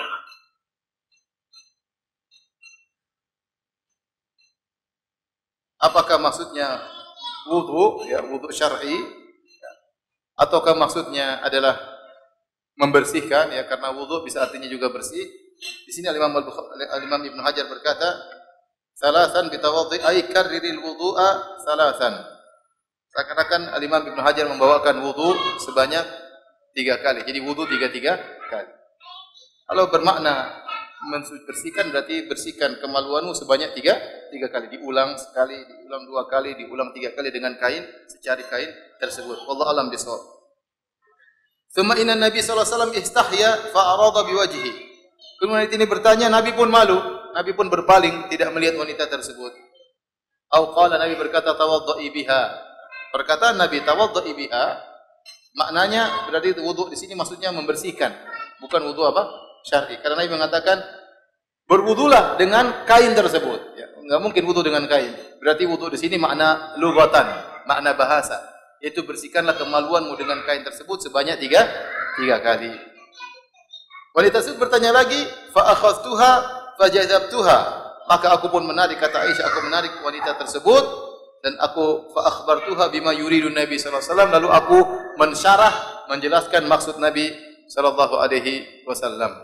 Speaker 1: Apakah maksudnya wudu, ya, wudu syar'i, ataukah maksudnya adalah membersihkan, ya, karena wudu bisa artinya juga bersih. Di sini Imam Ibnu Hajar berkata, salasan bitawaddi ay karriril wudu'a salasan. Seakan-akan Imam Ibnu Hajar membawakan wudu sebanyak 3 kali. Jadi wudu 3 kali. Kalau bermakna membersihkan berarti bersihkan kemaluanmu sebanyak 3 kali. Diulang sekali, diulang 2 kali, diulang 3 kali dengan kain, secarik kain tersebut. Wallahu a'lam bishawab. Tsumma inna Nabi sallallahu alaihi wasallam istahya fa arada biwajhihi. Kemudian ini bertanya, Nabi pun malu, Nabi pun berpaling tidak melihat wanita tersebut. Au qala, Nabi berkata tawaddai biha. Perkataan Nabi tawaddai biha maknanya berarti wudu di sini maksudnya membersihkan, bukan wudu apa? Syar'i. Karena Nabi mengatakan berwudulah dengan kain tersebut. Ya, enggak mungkin wudu dengan kain. Berarti wudu di sini makna lughatan, makna bahasa, yaitu bersihkanlah kemaluanmu dengan kain tersebut sebanyak 3 kali. Wanita tersebut bertanya lagi, fa akhadtuha fajazabtuha. Maka aku pun menarik, kata Aisyah, aku menarik wanita tersebut dan aku fa akhbartuha bima yuridu Nabi sallallahu alaihi wasallam, lalu aku mensyarah, menjelaskan maksud Nabi sallallahu alaihi wasallam.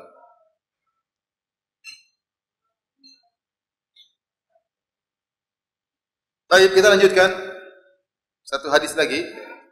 Speaker 1: Baik, kita lanjutkan satu hadis lagi.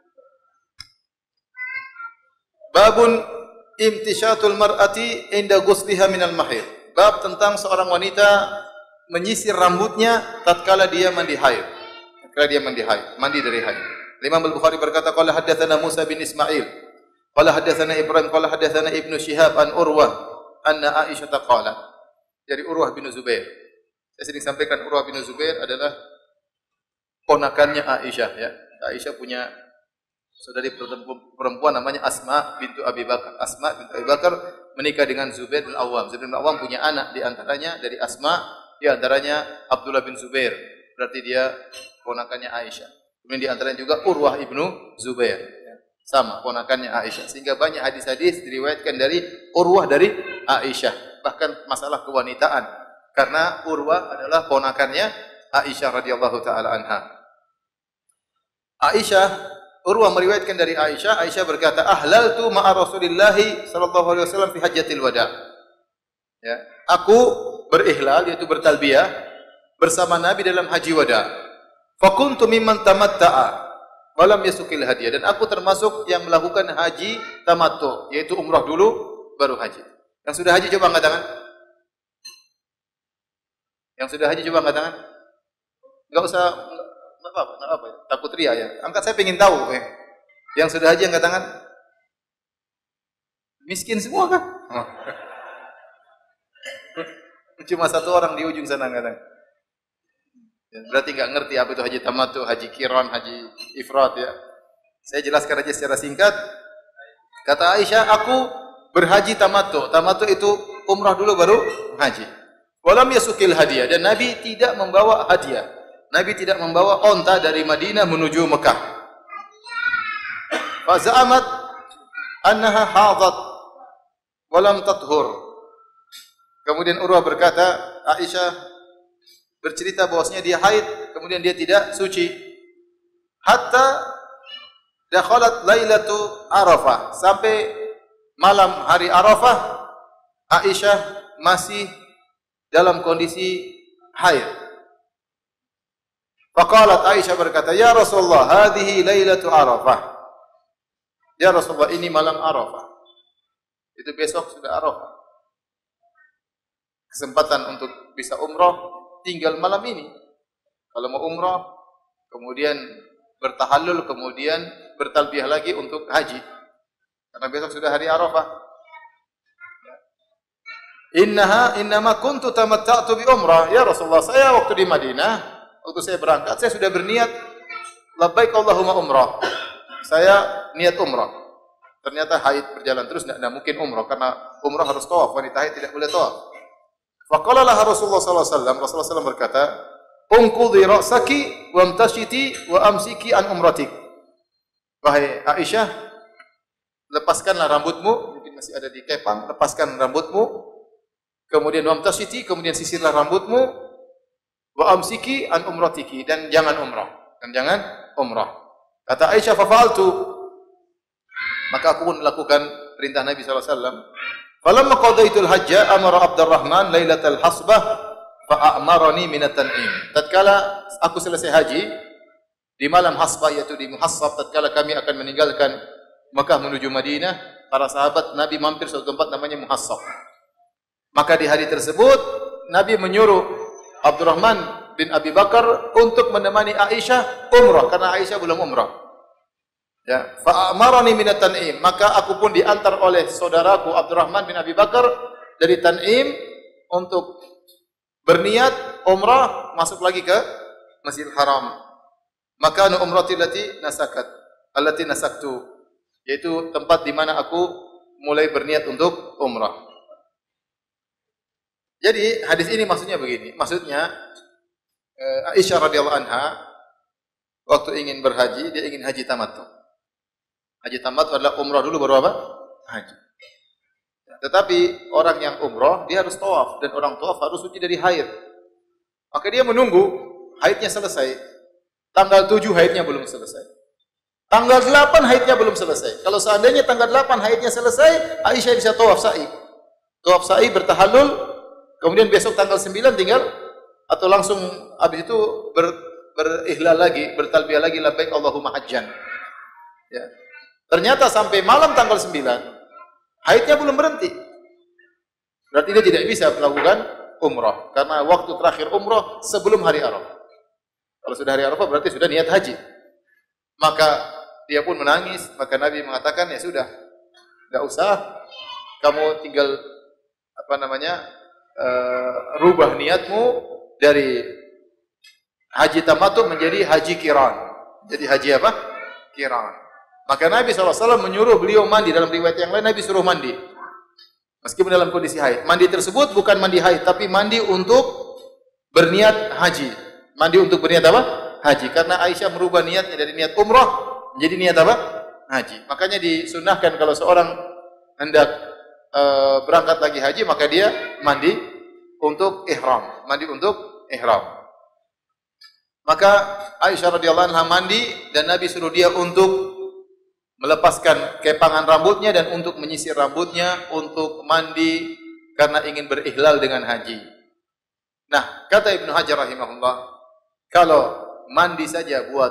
Speaker 1: Babun imtisyatul mar'ati inda ghusliha minal mahid. Bab tentang seorang wanita menyisir rambutnya tatkala dia mandi haid. Tatkala dia mandi dari haid. Imam Al-Bukhari berkata, qala haddatsana Musa bin Ismail, qala haddatsana Ibrahim, qala haddatsana Ibnu Syihab an Urwah anna Aisyah qalat. Dari Urwah bin Zubair. Saya sering sampaikan Urwah bin Zubair adalah ponakannya Aisyah, ya. Aisyah punya saudari perempuan namanya Asma bintu Abi Bakar. Asma bintu Abi Bakar menikah dengan Zubair bin Awam. Zubair bin Awam punya anak, di antaranya dari Asma, di antaranya Abdullah bin Zubair. Berarti dia ponakannya Aisyah. Kemudian di antaranya juga Urwah ibnu Zubair, ya. Sama ponakannya Aisyah. Sehingga banyak hadis-hadis diriwayatkan dari Urwah dari Aisyah. Bahkan masalah kewanitaan, karena Urwah adalah ponakannya Aisyah radhiyallahu taala anha. Urwah meriwayatkan dari Aisyah, Aisyah berkata, ahlaltu ma'a Rasulillahi sallallahu alaihi wasallam fi hajjatil wada. Ya, aku berihlal, yaitu bertalbiyah bersama Nabi dalam haji wada. Fa kuntu mimman tamatta'a wa lam yasukil hadiyah, dan aku termasuk yang melakukan haji tamattu, yaitu umrah dulu baru haji. Yang sudah haji coba angkat tangan. Yang sudah haji coba angkat tangan. Enggak usah apa, takut ria, ya. Angkat, saya pengen tahu. Yang sudah haji angkat tangan. Miskin semua kan? Oh. Cuma satu orang di ujung sana angkat tangan. Berarti enggak ngerti apa itu haji tamattu, haji qiran, haji ifrat, ya. Saya jelaskan aja secara singkat. Kata Aisyah, aku berhaji tamattu. Tamattu itu umrah dulu baru haji. Walam yasukil hadiah, dan Nabi tidak membawa hadiah. Nabi tidak membawa onta dari Madinah menuju Mekah. Fa za'amat annaha hadat wa lam tathur. Kemudian Urwah berkata, Aisyah bercerita bahwasanya dia haid, kemudian dia tidak suci. Hatta dakhalat lailatu Arafah, sampai malam hari Arafah Aisyah masih dalam kondisi haid. Faqalat Aisyah berkata, "Ya Rasulullah, hadhihi lailatu Arafah." Ya Rasulullah, ini malam Arafah. Itu besok sudah Arafah. Kesempatan untuk bisa umrah tinggal malam ini. Kalau mau umrah, kemudian bertahallul, kemudian bertalbiyah lagi untuk haji. Karena besok sudah hari Arafah. Innama kuntu tamatta'tu bi umrah. Ya Rasulullah, saya waktu di Madinah, waktu saya berangkat, saya sudah berniat labbaik Allahumma umrah. Saya niat umrah. Ternyata haid berjalan terus, tidak mungkin umrah karena umrah harus tawaf, wanita haid tidak boleh tawaf. Faqala laha Rasulullah sallallahu alaihi wasallam, Rasulullah SAW berkata, "Unqudhi ra'saki wamtashiti wa amsiki an umratik." Wahai Aisyah, lepaskanlah rambutmu, mungkin masih ada di kepang, lepaskan rambutmu. Kemudian wamtashiti, kemudian sisirlah rambutmu, wa amsiki an umratiki, dan jangan umrah. Kata Aisyah, fa fa'altu, maka aku pun melakukan perintah Nabi sallallahu alaihi wasallam. Falamma qadaitul hajja amara Abdurrahman lailatal hasbah fa a'marani minat tan'im. Tatkala aku selesai haji di malam hasbah, yaitu di Muhassab, tatkala kami akan meninggalkan Mekah menuju Madinah, para sahabat Nabi mampir suatu tempat namanya Muhassab. Maka di hari tersebut Nabi menyuruh Abdurrahman bin Abi Bakar untuk menemani Aisyah umrah karena Aisyah belum umrah. Ya, fa amarani minat tan'im, maka aku pun diantar oleh saudaraku Abdurrahman bin Abi Bakar dari Tan'im untuk berniat umrah masuk lagi ke Masjidil Haram. Maka umrati allati nasaktu, yaitu tempat di mana aku mulai berniat untuk umrah. Jadi hadis ini maksudnya begini, maksudnya Aisyah radhiyallahu anha waktu ingin berhaji, dia ingin haji tamattu. Haji tamattu adalah umrah dulu baru apa? Haji. Tetapi orang yang umrah dia harus tawaf, dan orang tawaf harus suci dari haid. Maka dia menunggu haidnya selesai. Tanggal 7 haidnya belum selesai. Tanggal 8 haidnya belum selesai. Kalau seandainya tanggal 8 haidnya selesai, Aisyah bisa tawaf sa'i. Tawaf sa'i bertahallul. Kemudian besok tanggal 9 tinggal, atau langsung habis itu berihlal lagi, bertalbiyah lagi, labbaik Allahumma hajjan. Ya. Ternyata sampai malam tanggal 9, haidnya belum berhenti. Berarti dia tidak bisa melakukan umrah, karena waktu terakhir umrah sebelum hari Arafah. Kalau sudah hari Arafah berarti sudah niat haji. Maka dia pun menangis, maka Nabi mengatakan, ya sudah, enggak usah, kamu tinggal rubah niatmu dari haji tamattu menjadi haji qiran. Jadi haji apa? Qiran. Maka Nabi SAW menyuruh beliau mandi. Dalam riwayat yang lain Nabi suruh mandi, meskipun dalam kondisi haid. Mandi tersebut bukan mandi haid, tapi mandi untuk berniat haji. Mandi untuk berniat apa? Haji. Karena Aisyah merubah niatnya dari niat umrah menjadi niat apa? Haji. Makanya disunnahkan kalau seorang hendak berangkat lagi haji, maka dia mandi untuk ihram. Mandi untuk ihram. Maka Aisyah radhiyallahu anha mandi, dan Nabi suruh dia untuk melepaskan kepangan rambutnya dan untuk menyisir rambutnya, untuk mandi karena ingin berihlal dengan haji. Nah, kata Ibnu Hajar rahimahullah, kalau mandi saja buat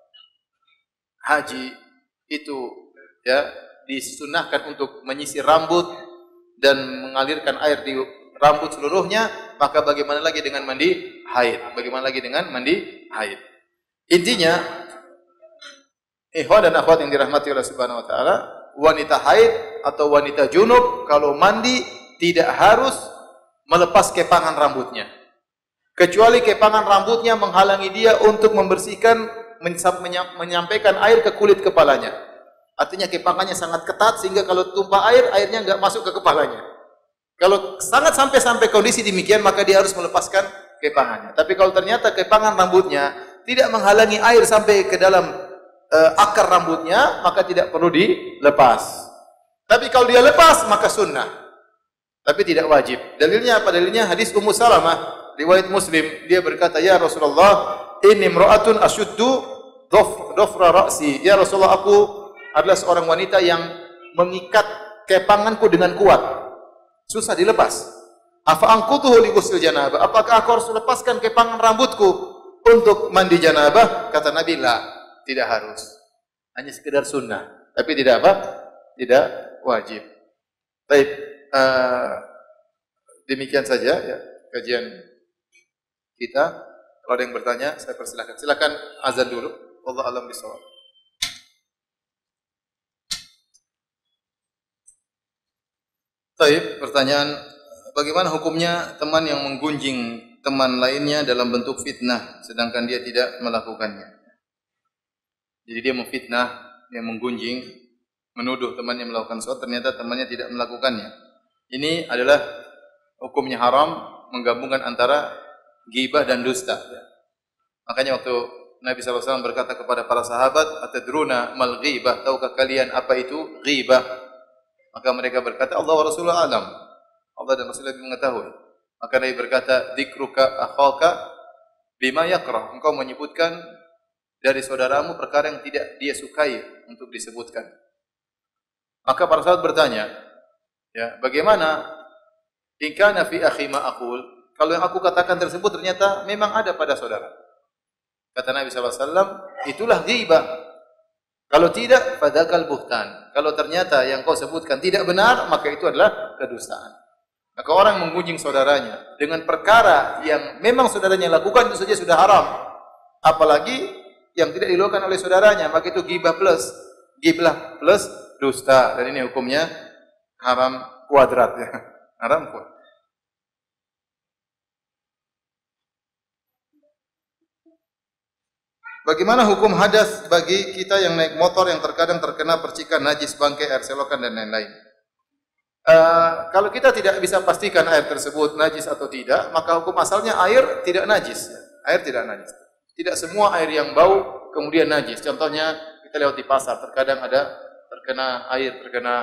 Speaker 1: haji itu ya disunnahkan untuk menyisir rambut dan mengalirkan air di rambut seluruhnya, maka bagaimana lagi dengan mandi haid? Bagaimana lagi dengan mandi haid? Intinya, ikhwan dan akhwat yang dirahmati oleh Subhanahu wa taala, wanita haid atau wanita junub kalau mandi tidak harus melepas kepangan rambutnya. Kecuali kepangan rambutnya menghalangi dia untuk membersihkan, menyampaikan air ke kulit kepalanya. Artinya kepangannya sangat ketat sehingga kalau tumpah air, airnya enggak masuk ke kepalanya. Kalau sangat sampai kondisi demikian, maka dia harus melepaskan kepangannya. Tapi kalau ternyata kepangan rambutnya tidak menghalangi air sampai ke dalam akar rambutnya, maka tidak perlu dilepas. Tapi kalau dia lepas, maka sunnah. Tapi tidak wajib. Dalilnya apa? Dalilnya hadis Ummu Salamah, riwayat Muslim. Dia berkata, "Ya Rasulullah, inni imra'atun ashuddu dhafra ra'si." Ya Rasulullah, aku adalah seorang wanita yang mengikat kepanganku dengan kuat. susah dilepas. Afa anqutuhu li ghusl janabah? Apakah aku harus lepaskan kepangan rambutku untuk mandi janabah? Kata Nabi, la, tidak harus. Hanya sekedar sunnah, tapi tidak apa? Tidak wajib. Baik, demikian saja ya kajian kita. Kalau ada yang bertanya, saya persilakan. Silakan azan dulu. Wallahu a'lam bishawab. Baik, pertanyaan, bagaimana hukumnya teman yang menggunjing teman lainnya dalam bentuk fitnah sedangkan dia tidak melakukannya? Jadi dia memfitnah, dia menggunjing, menuduh temannya melakukan sesuatu, ternyata temannya tidak melakukannya. Ini adalah hukumnya haram, menggabungkan antara ghibah dan dusta. Makanya waktu Nabi SAW berkata kepada para sahabat, atadruna mal ghibah, tahukah kalian apa itu ghibah? Maka mereka berkata, Allah wa Rasulullah alam. Allah dan Rasulullah lebih mengetahui. Maka Nabi berkata, dzikruka akhaka bima yakrah. Engkau menyebutkan dari saudaramu perkara yang tidak dia sukai untuk disebutkan. Maka para sahabat bertanya, ya, bagaimana in kana fi akhi ma aqul? Kalau yang aku katakan tersebut ternyata memang ada pada saudara. Kata Nabi SAW, itulah ghibah. Kalau tidak, fadzakal buhtan. Kalau ternyata yang kau sebutkan tidak benar, maka itu adalah kedustaan. Maka orang menggunjing saudaranya dengan perkara yang memang saudaranya lakukan itu saja sudah haram. Apalagi yang tidak dilakukan oleh saudaranya, maka itu ghibah plus dusta. Dan ini hukumnya haram kuadrat ya. Haram kuadrat. Bagaimana hukum hadas bagi kita yang naik motor yang terkadang terkena percikan najis, bangkai, air selokan dan lain-lain? Kalau kita tidak bisa pastikan air tersebut najis atau tidak, maka hukum asalnya air tidak najis. Air tidak najis. Tidak semua air yang bau kemudian najis. Contohnya kita lewat di pasar, terkadang ada terkena air, terkena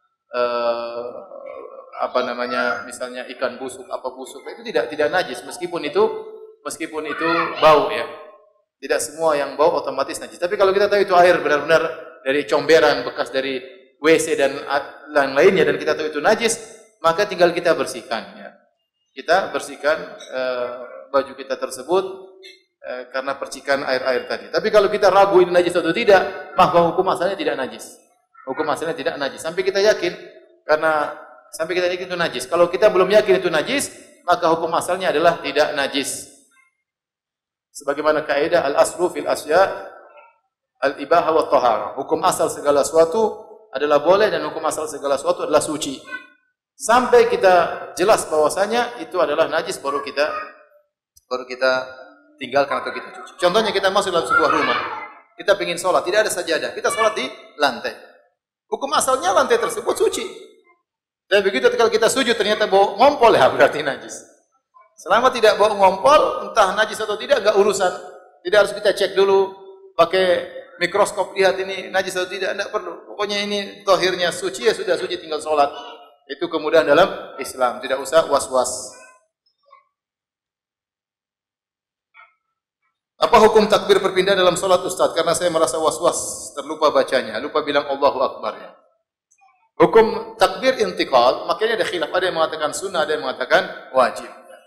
Speaker 1: misalnya ikan busuk, itu tidak najis meskipun itu bau ya. Tidak semua yang bau otomatis najis. Tapi kalau kita tahu itu air benar-benar dari comberan, bekas dari WC dan lain-lainnya, dan kita tahu itu najis, maka tinggal kita bersihkan. Ya. Kita bersihkan baju kita tersebut karena percikan air-air tadi. Tapi kalau kita ragu ini najis atau tidak, maka hukum asalnya tidak najis. Hukum asalnya tidak najis. Sampai kita yakin itu najis. Kalau kita belum yakin itu najis, maka hukum asalnya adalah tidak najis. Sebagaimana kaidah al-aslu fil asya al-ibahah wa tahara. Hukum asal segala sesuatu adalah boleh dan hukum asal segala sesuatu adalah suci. Sampai kita jelas bahwasanya itu adalah najis baru kita tinggalkan atau kita cuci. Contohnya kita masuk dalam sebuah rumah. Kita ingin sholat, tidak ada sajadah. Kita sholat di lantai. Hukum asalnya lantai tersebut suci. Dan begitu kalau kita sujud ternyata bau ngompol, ya berarti najis. Selama tidak bau ngompol, entah najis atau tidak, enggak urusan. Tidak harus kita cek dulu, pakai mikroskop lihat ini najis atau tidak, enggak perlu. Pokoknya ini zahirnya suci, ya sudah suci, tinggal sholat. Itu kemudahan dalam Islam, tidak usah was-was. Apa hukum takbir berpindah dalam sholat Ustaz? Karena saya merasa was-was, terlupa bacanya, lupa bilang Allahu Akbar ya. Hukum takbir intiqal, makanya ada khilaf, ada yang mengatakan sunnah, ada yang mengatakan wajib.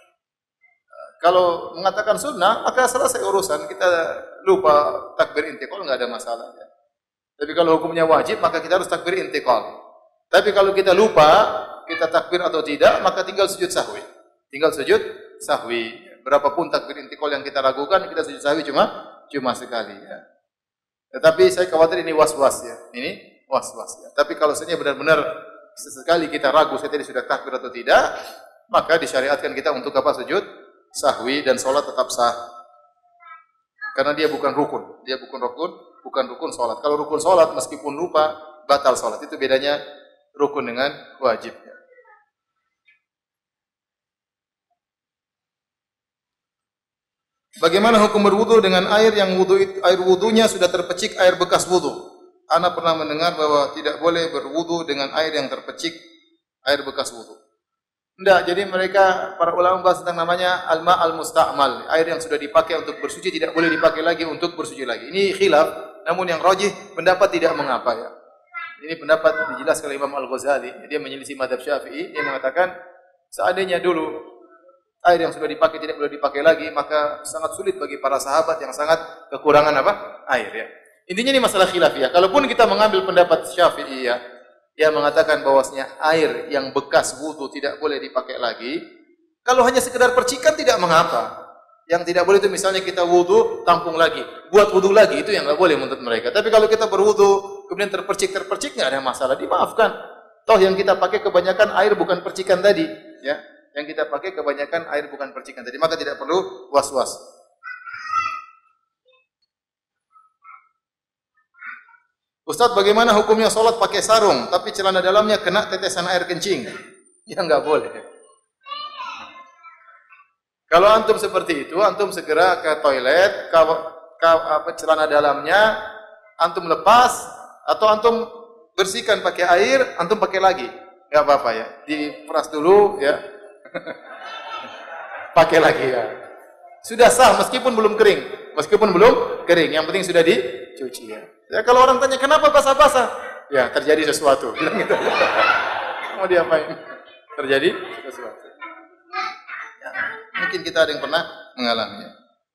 Speaker 1: Kalau mengatakan sunnah, maka selesai urusan. Kita lupa takbir intiqal, enggak ada masalah. Ya. Tapi kalau hukumnya wajib, maka kita harus takbir intiqal. Tapi kalau kita lupa, kita takbir atau tidak, maka tinggal sujud sahwi. Tinggal sujud sahwi. Berapapun takbir intiqal yang kita ragukan, kita sujud sahwi cuma sekali. Ya. Tetapi saya khawatir ini was-was ya. Ini was-was ya. Tapi kalau sebenarnya benar-benar sesekali kita ragu, saya tadi sudah takbir atau tidak, maka disyariatkan kita untuk apa? Sujud sahwi, dan sholat tetap sah. Karena dia bukan rukun. Dia bukan rukun sholat. Kalau rukun sholat, meskipun lupa, batal sholat. Itu bedanya rukun dengan wajib. Bagaimana hukum berwudu dengan air yang air wudunya sudah terpecik air bekas wudu? Ana pernah mendengar bahwa tidak boleh berwudu dengan air yang terpecik air bekas wudu. Enggak, jadi mereka para ulama bahas tentang namanya al-ma' al-musta'mal, air yang sudah dipakai untuk bersuci tidak boleh dipakai lagi untuk bersuci lagi. Ini khilaf, namun yang rajih pendapat tidak mengapa ya. Ini pendapat dijelaskan oleh Imam Al-Ghazali. Dia menyelisih mazhab Syafi'i. Dia mengatakan seandainya dulu air yang sudah dipakai tidak boleh dipakai lagi, maka sangat sulit bagi para sahabat yang sangat kekurangan apa? Air ya. Intinya ini masalah khilafiyah. Kalaupun kita mengambil pendapat Syafi'i ya, dia mengatakan bahwasanya air yang bekas wudu tidak boleh dipakai lagi. Kalau hanya sekedar percikan tidak mengapa. Yang tidak boleh itu misalnya kita wudu, tampung lagi, buat wudu lagi, itu yang nggak boleh menurut mereka. Tapi kalau kita berwudu, kemudian terpercik nggak ada masalah, dimaafkan. Toh yang kita pakai kebanyakan air bukan percikan tadi, ya. Yang kita pakai kebanyakan air bukan percikan tadi, maka tidak perlu was-was. Ustadz, bagaimana hukumnya sholat pakai sarung, tapi celana dalamnya kena tetesan air kencing? Ya nggak boleh. Kalau antum seperti itu, antum segera ke toilet, celana dalamnya antum lepas atau antum bersihkan pakai air, antum pakai lagi, nggak apa-apa ya. Diperas dulu ya, pakai lagi ya. Sudah sah meskipun belum kering, yang penting sudah dicuci ya. Ya kalau orang tanya kenapa basah-basah, ya terjadi sesuatu. Bilang gitu. Mau diapain? Terjadi sesuatu. Mungkin kita ada yang pernah mengalaminya.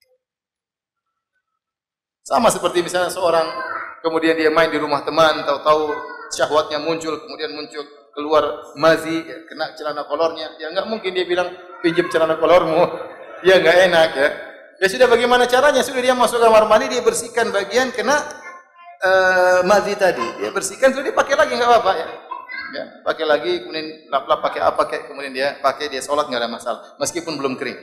Speaker 1: Sama seperti misalnya seorang kemudian dia main di rumah teman, tahu-tahu syahwatnya muncul, kemudian muncul keluar mazi, kena celana kolornya. Ya enggak mungkin dia bilang pinjam celana kolormu. Ya enggak enak ya. Ya sudah bagaimana caranya? Sudah dia masuk kamar mandi, dia bersihkan bagian kena mazi tadi. Dia bersihkan, sudah dia pakai lagi enggak apa-apa ya. Ya, pakai lagi, kemudian lap-lap pakai apa kayak, kemudian dia pakai, dia sholat nggak ada masalah, meskipun belum kering.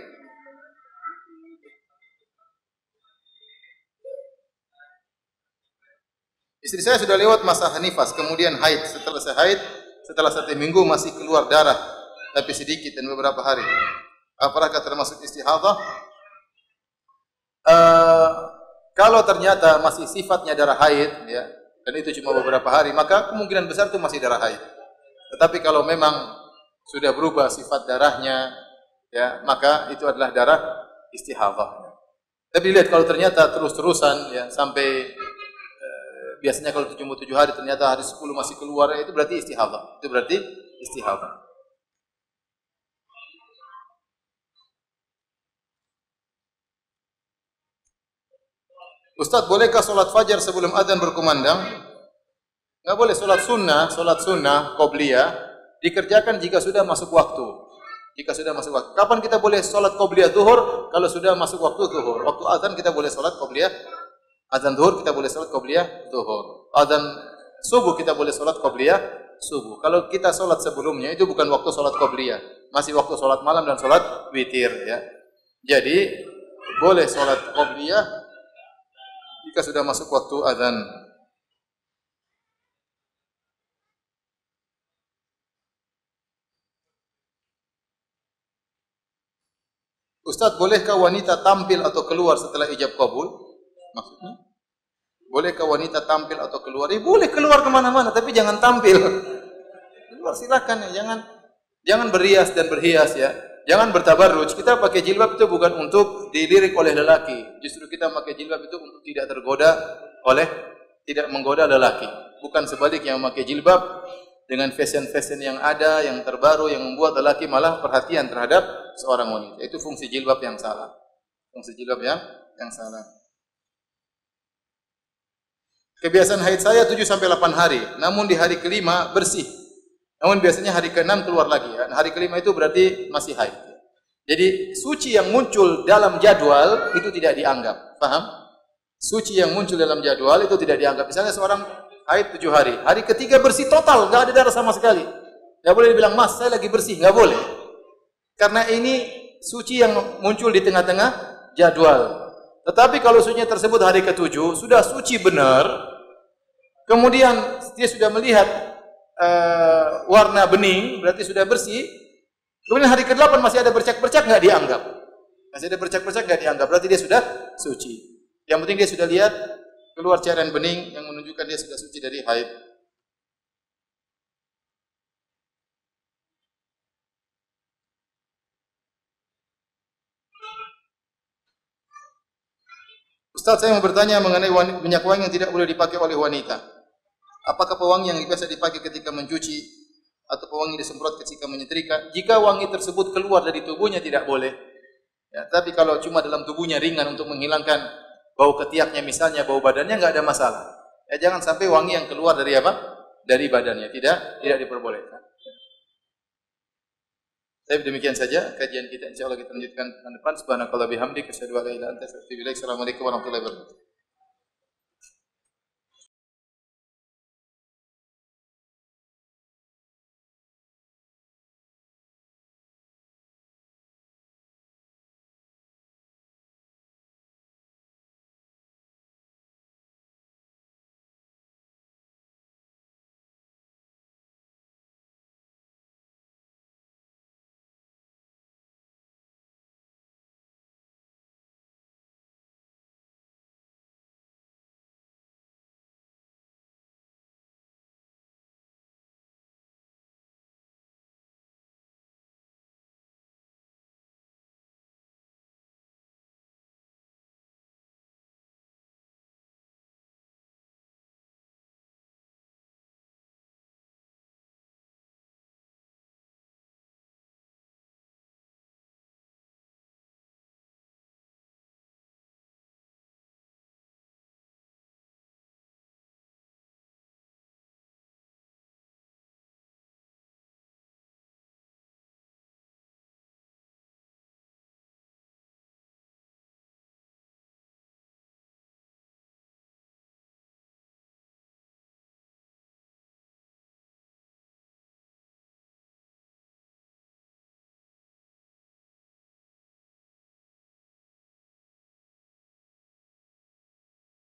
Speaker 1: Istri saya sudah lewat masa nifas, kemudian haid. Setelah 1 minggu masih keluar darah, tapi sedikit dan beberapa hari. Apakah termasuk istihadhah? Kalau ternyata masih sifatnya darah haid, ya, dan itu cuma beberapa hari, maka kemungkinan besar itu masih darah haid. Tetapi kalau memang sudah berubah sifat darahnya, ya, maka itu adalah darah istihadhah. Tapi lihat kalau ternyata terus-terusan ya sampai biasanya kalau 7 hari ternyata hari 10 masih keluar, itu berarti istihadhah. Itu berarti istihadhah. Ustaz, bolehkah sholat fajar sebelum adzan berkumandang? Enggak boleh. Sholat sunnah qobliyah dikerjakan jika sudah masuk waktu. Kapan kita boleh sholat qobliyah zuhur? Kalau sudah masuk waktu zuhur. Waktu azan kita boleh sholat qobliyah. Azan zuhur kita boleh sholat qobliyah zuhur. Azan subuh kita boleh sholat qobliyah subuh. Kalau kita sholat sebelumnya itu bukan waktu sholat qobliyah, masih waktu sholat malam dan sholat witir ya. Jadi boleh sholat qobliyah jika sudah masuk waktu azan. Ustaz, bolehkah wanita tampil atau keluar setelah ijab kabul? Maksudnya? Bolehkah wanita tampil atau keluar? Boleh keluar kemana-mana, tapi jangan tampil. Keluar silakan ya, jangan berias dan berhias ya. Jangan bertabarruj. Kita pakai jilbab itu bukan untuk dilirik oleh lelaki. Justru kita pakai jilbab itu untuk tidak menggoda lelaki. Bukan sebaliknya, memakai jilbab dengan fashion-fashion yang ada, yang terbaru, yang membuat lelaki malah perhatian terhadap seorang wanita. Itu fungsi jilbab yang salah. Yang salah. Kebiasaan haid saya 7-8 hari, namun di hari kelima bersih. Namun biasanya hari ke-6 keluar lagi ya. Hari kelima itu berarti masih haid. Jadi suci yang muncul dalam jadwal itu tidak dianggap. Paham? Suci yang muncul dalam jadwal itu tidak dianggap. Misalnya seorang haid 7 hari, hari ketiga bersih total, nggak ada darah sama sekali. Nggak boleh dibilang, mas saya lagi bersih, nggak boleh. Karena ini suci yang muncul di tengah-tengah jadwal. Tetapi kalau sucinya tersebut hari ke-7 sudah suci benar, kemudian dia sudah melihat warna bening, berarti sudah bersih. Kemudian hari ke-8 masih ada bercak-bercak, nggak dianggap. Berarti dia sudah suci. Yang penting dia sudah lihat keluar cairan bening yang menunjukkan dia sudah suci dari haid. Ustaz, saya mau bertanya mengenai minyak wangi yang tidak boleh dipakai oleh wanita. Apakah pewangi yang biasa dipakai ketika mencuci atau pewangi disemprot ketika menyetrika? Jika wangi tersebut keluar dari tubuhnya tidak boleh. Ya, tapi kalau cuma dalam tubuhnya ringan untuk menghilangkan bau ketiaknya misalnya, bau badannya enggak ada masalah. Ya, jangan sampai wangi yang keluar dari apa? Dari badannya, tidak diperbolehkan. Tapi demikian saja kajian kita, insyaallah kita lanjutkan ke depan. Subhanakallah bihamdika asyhadu an la ilaha illa anta astaghfiruka wa atubu ilaik. Assalamualaikum warahmatullahi wabarakatuh.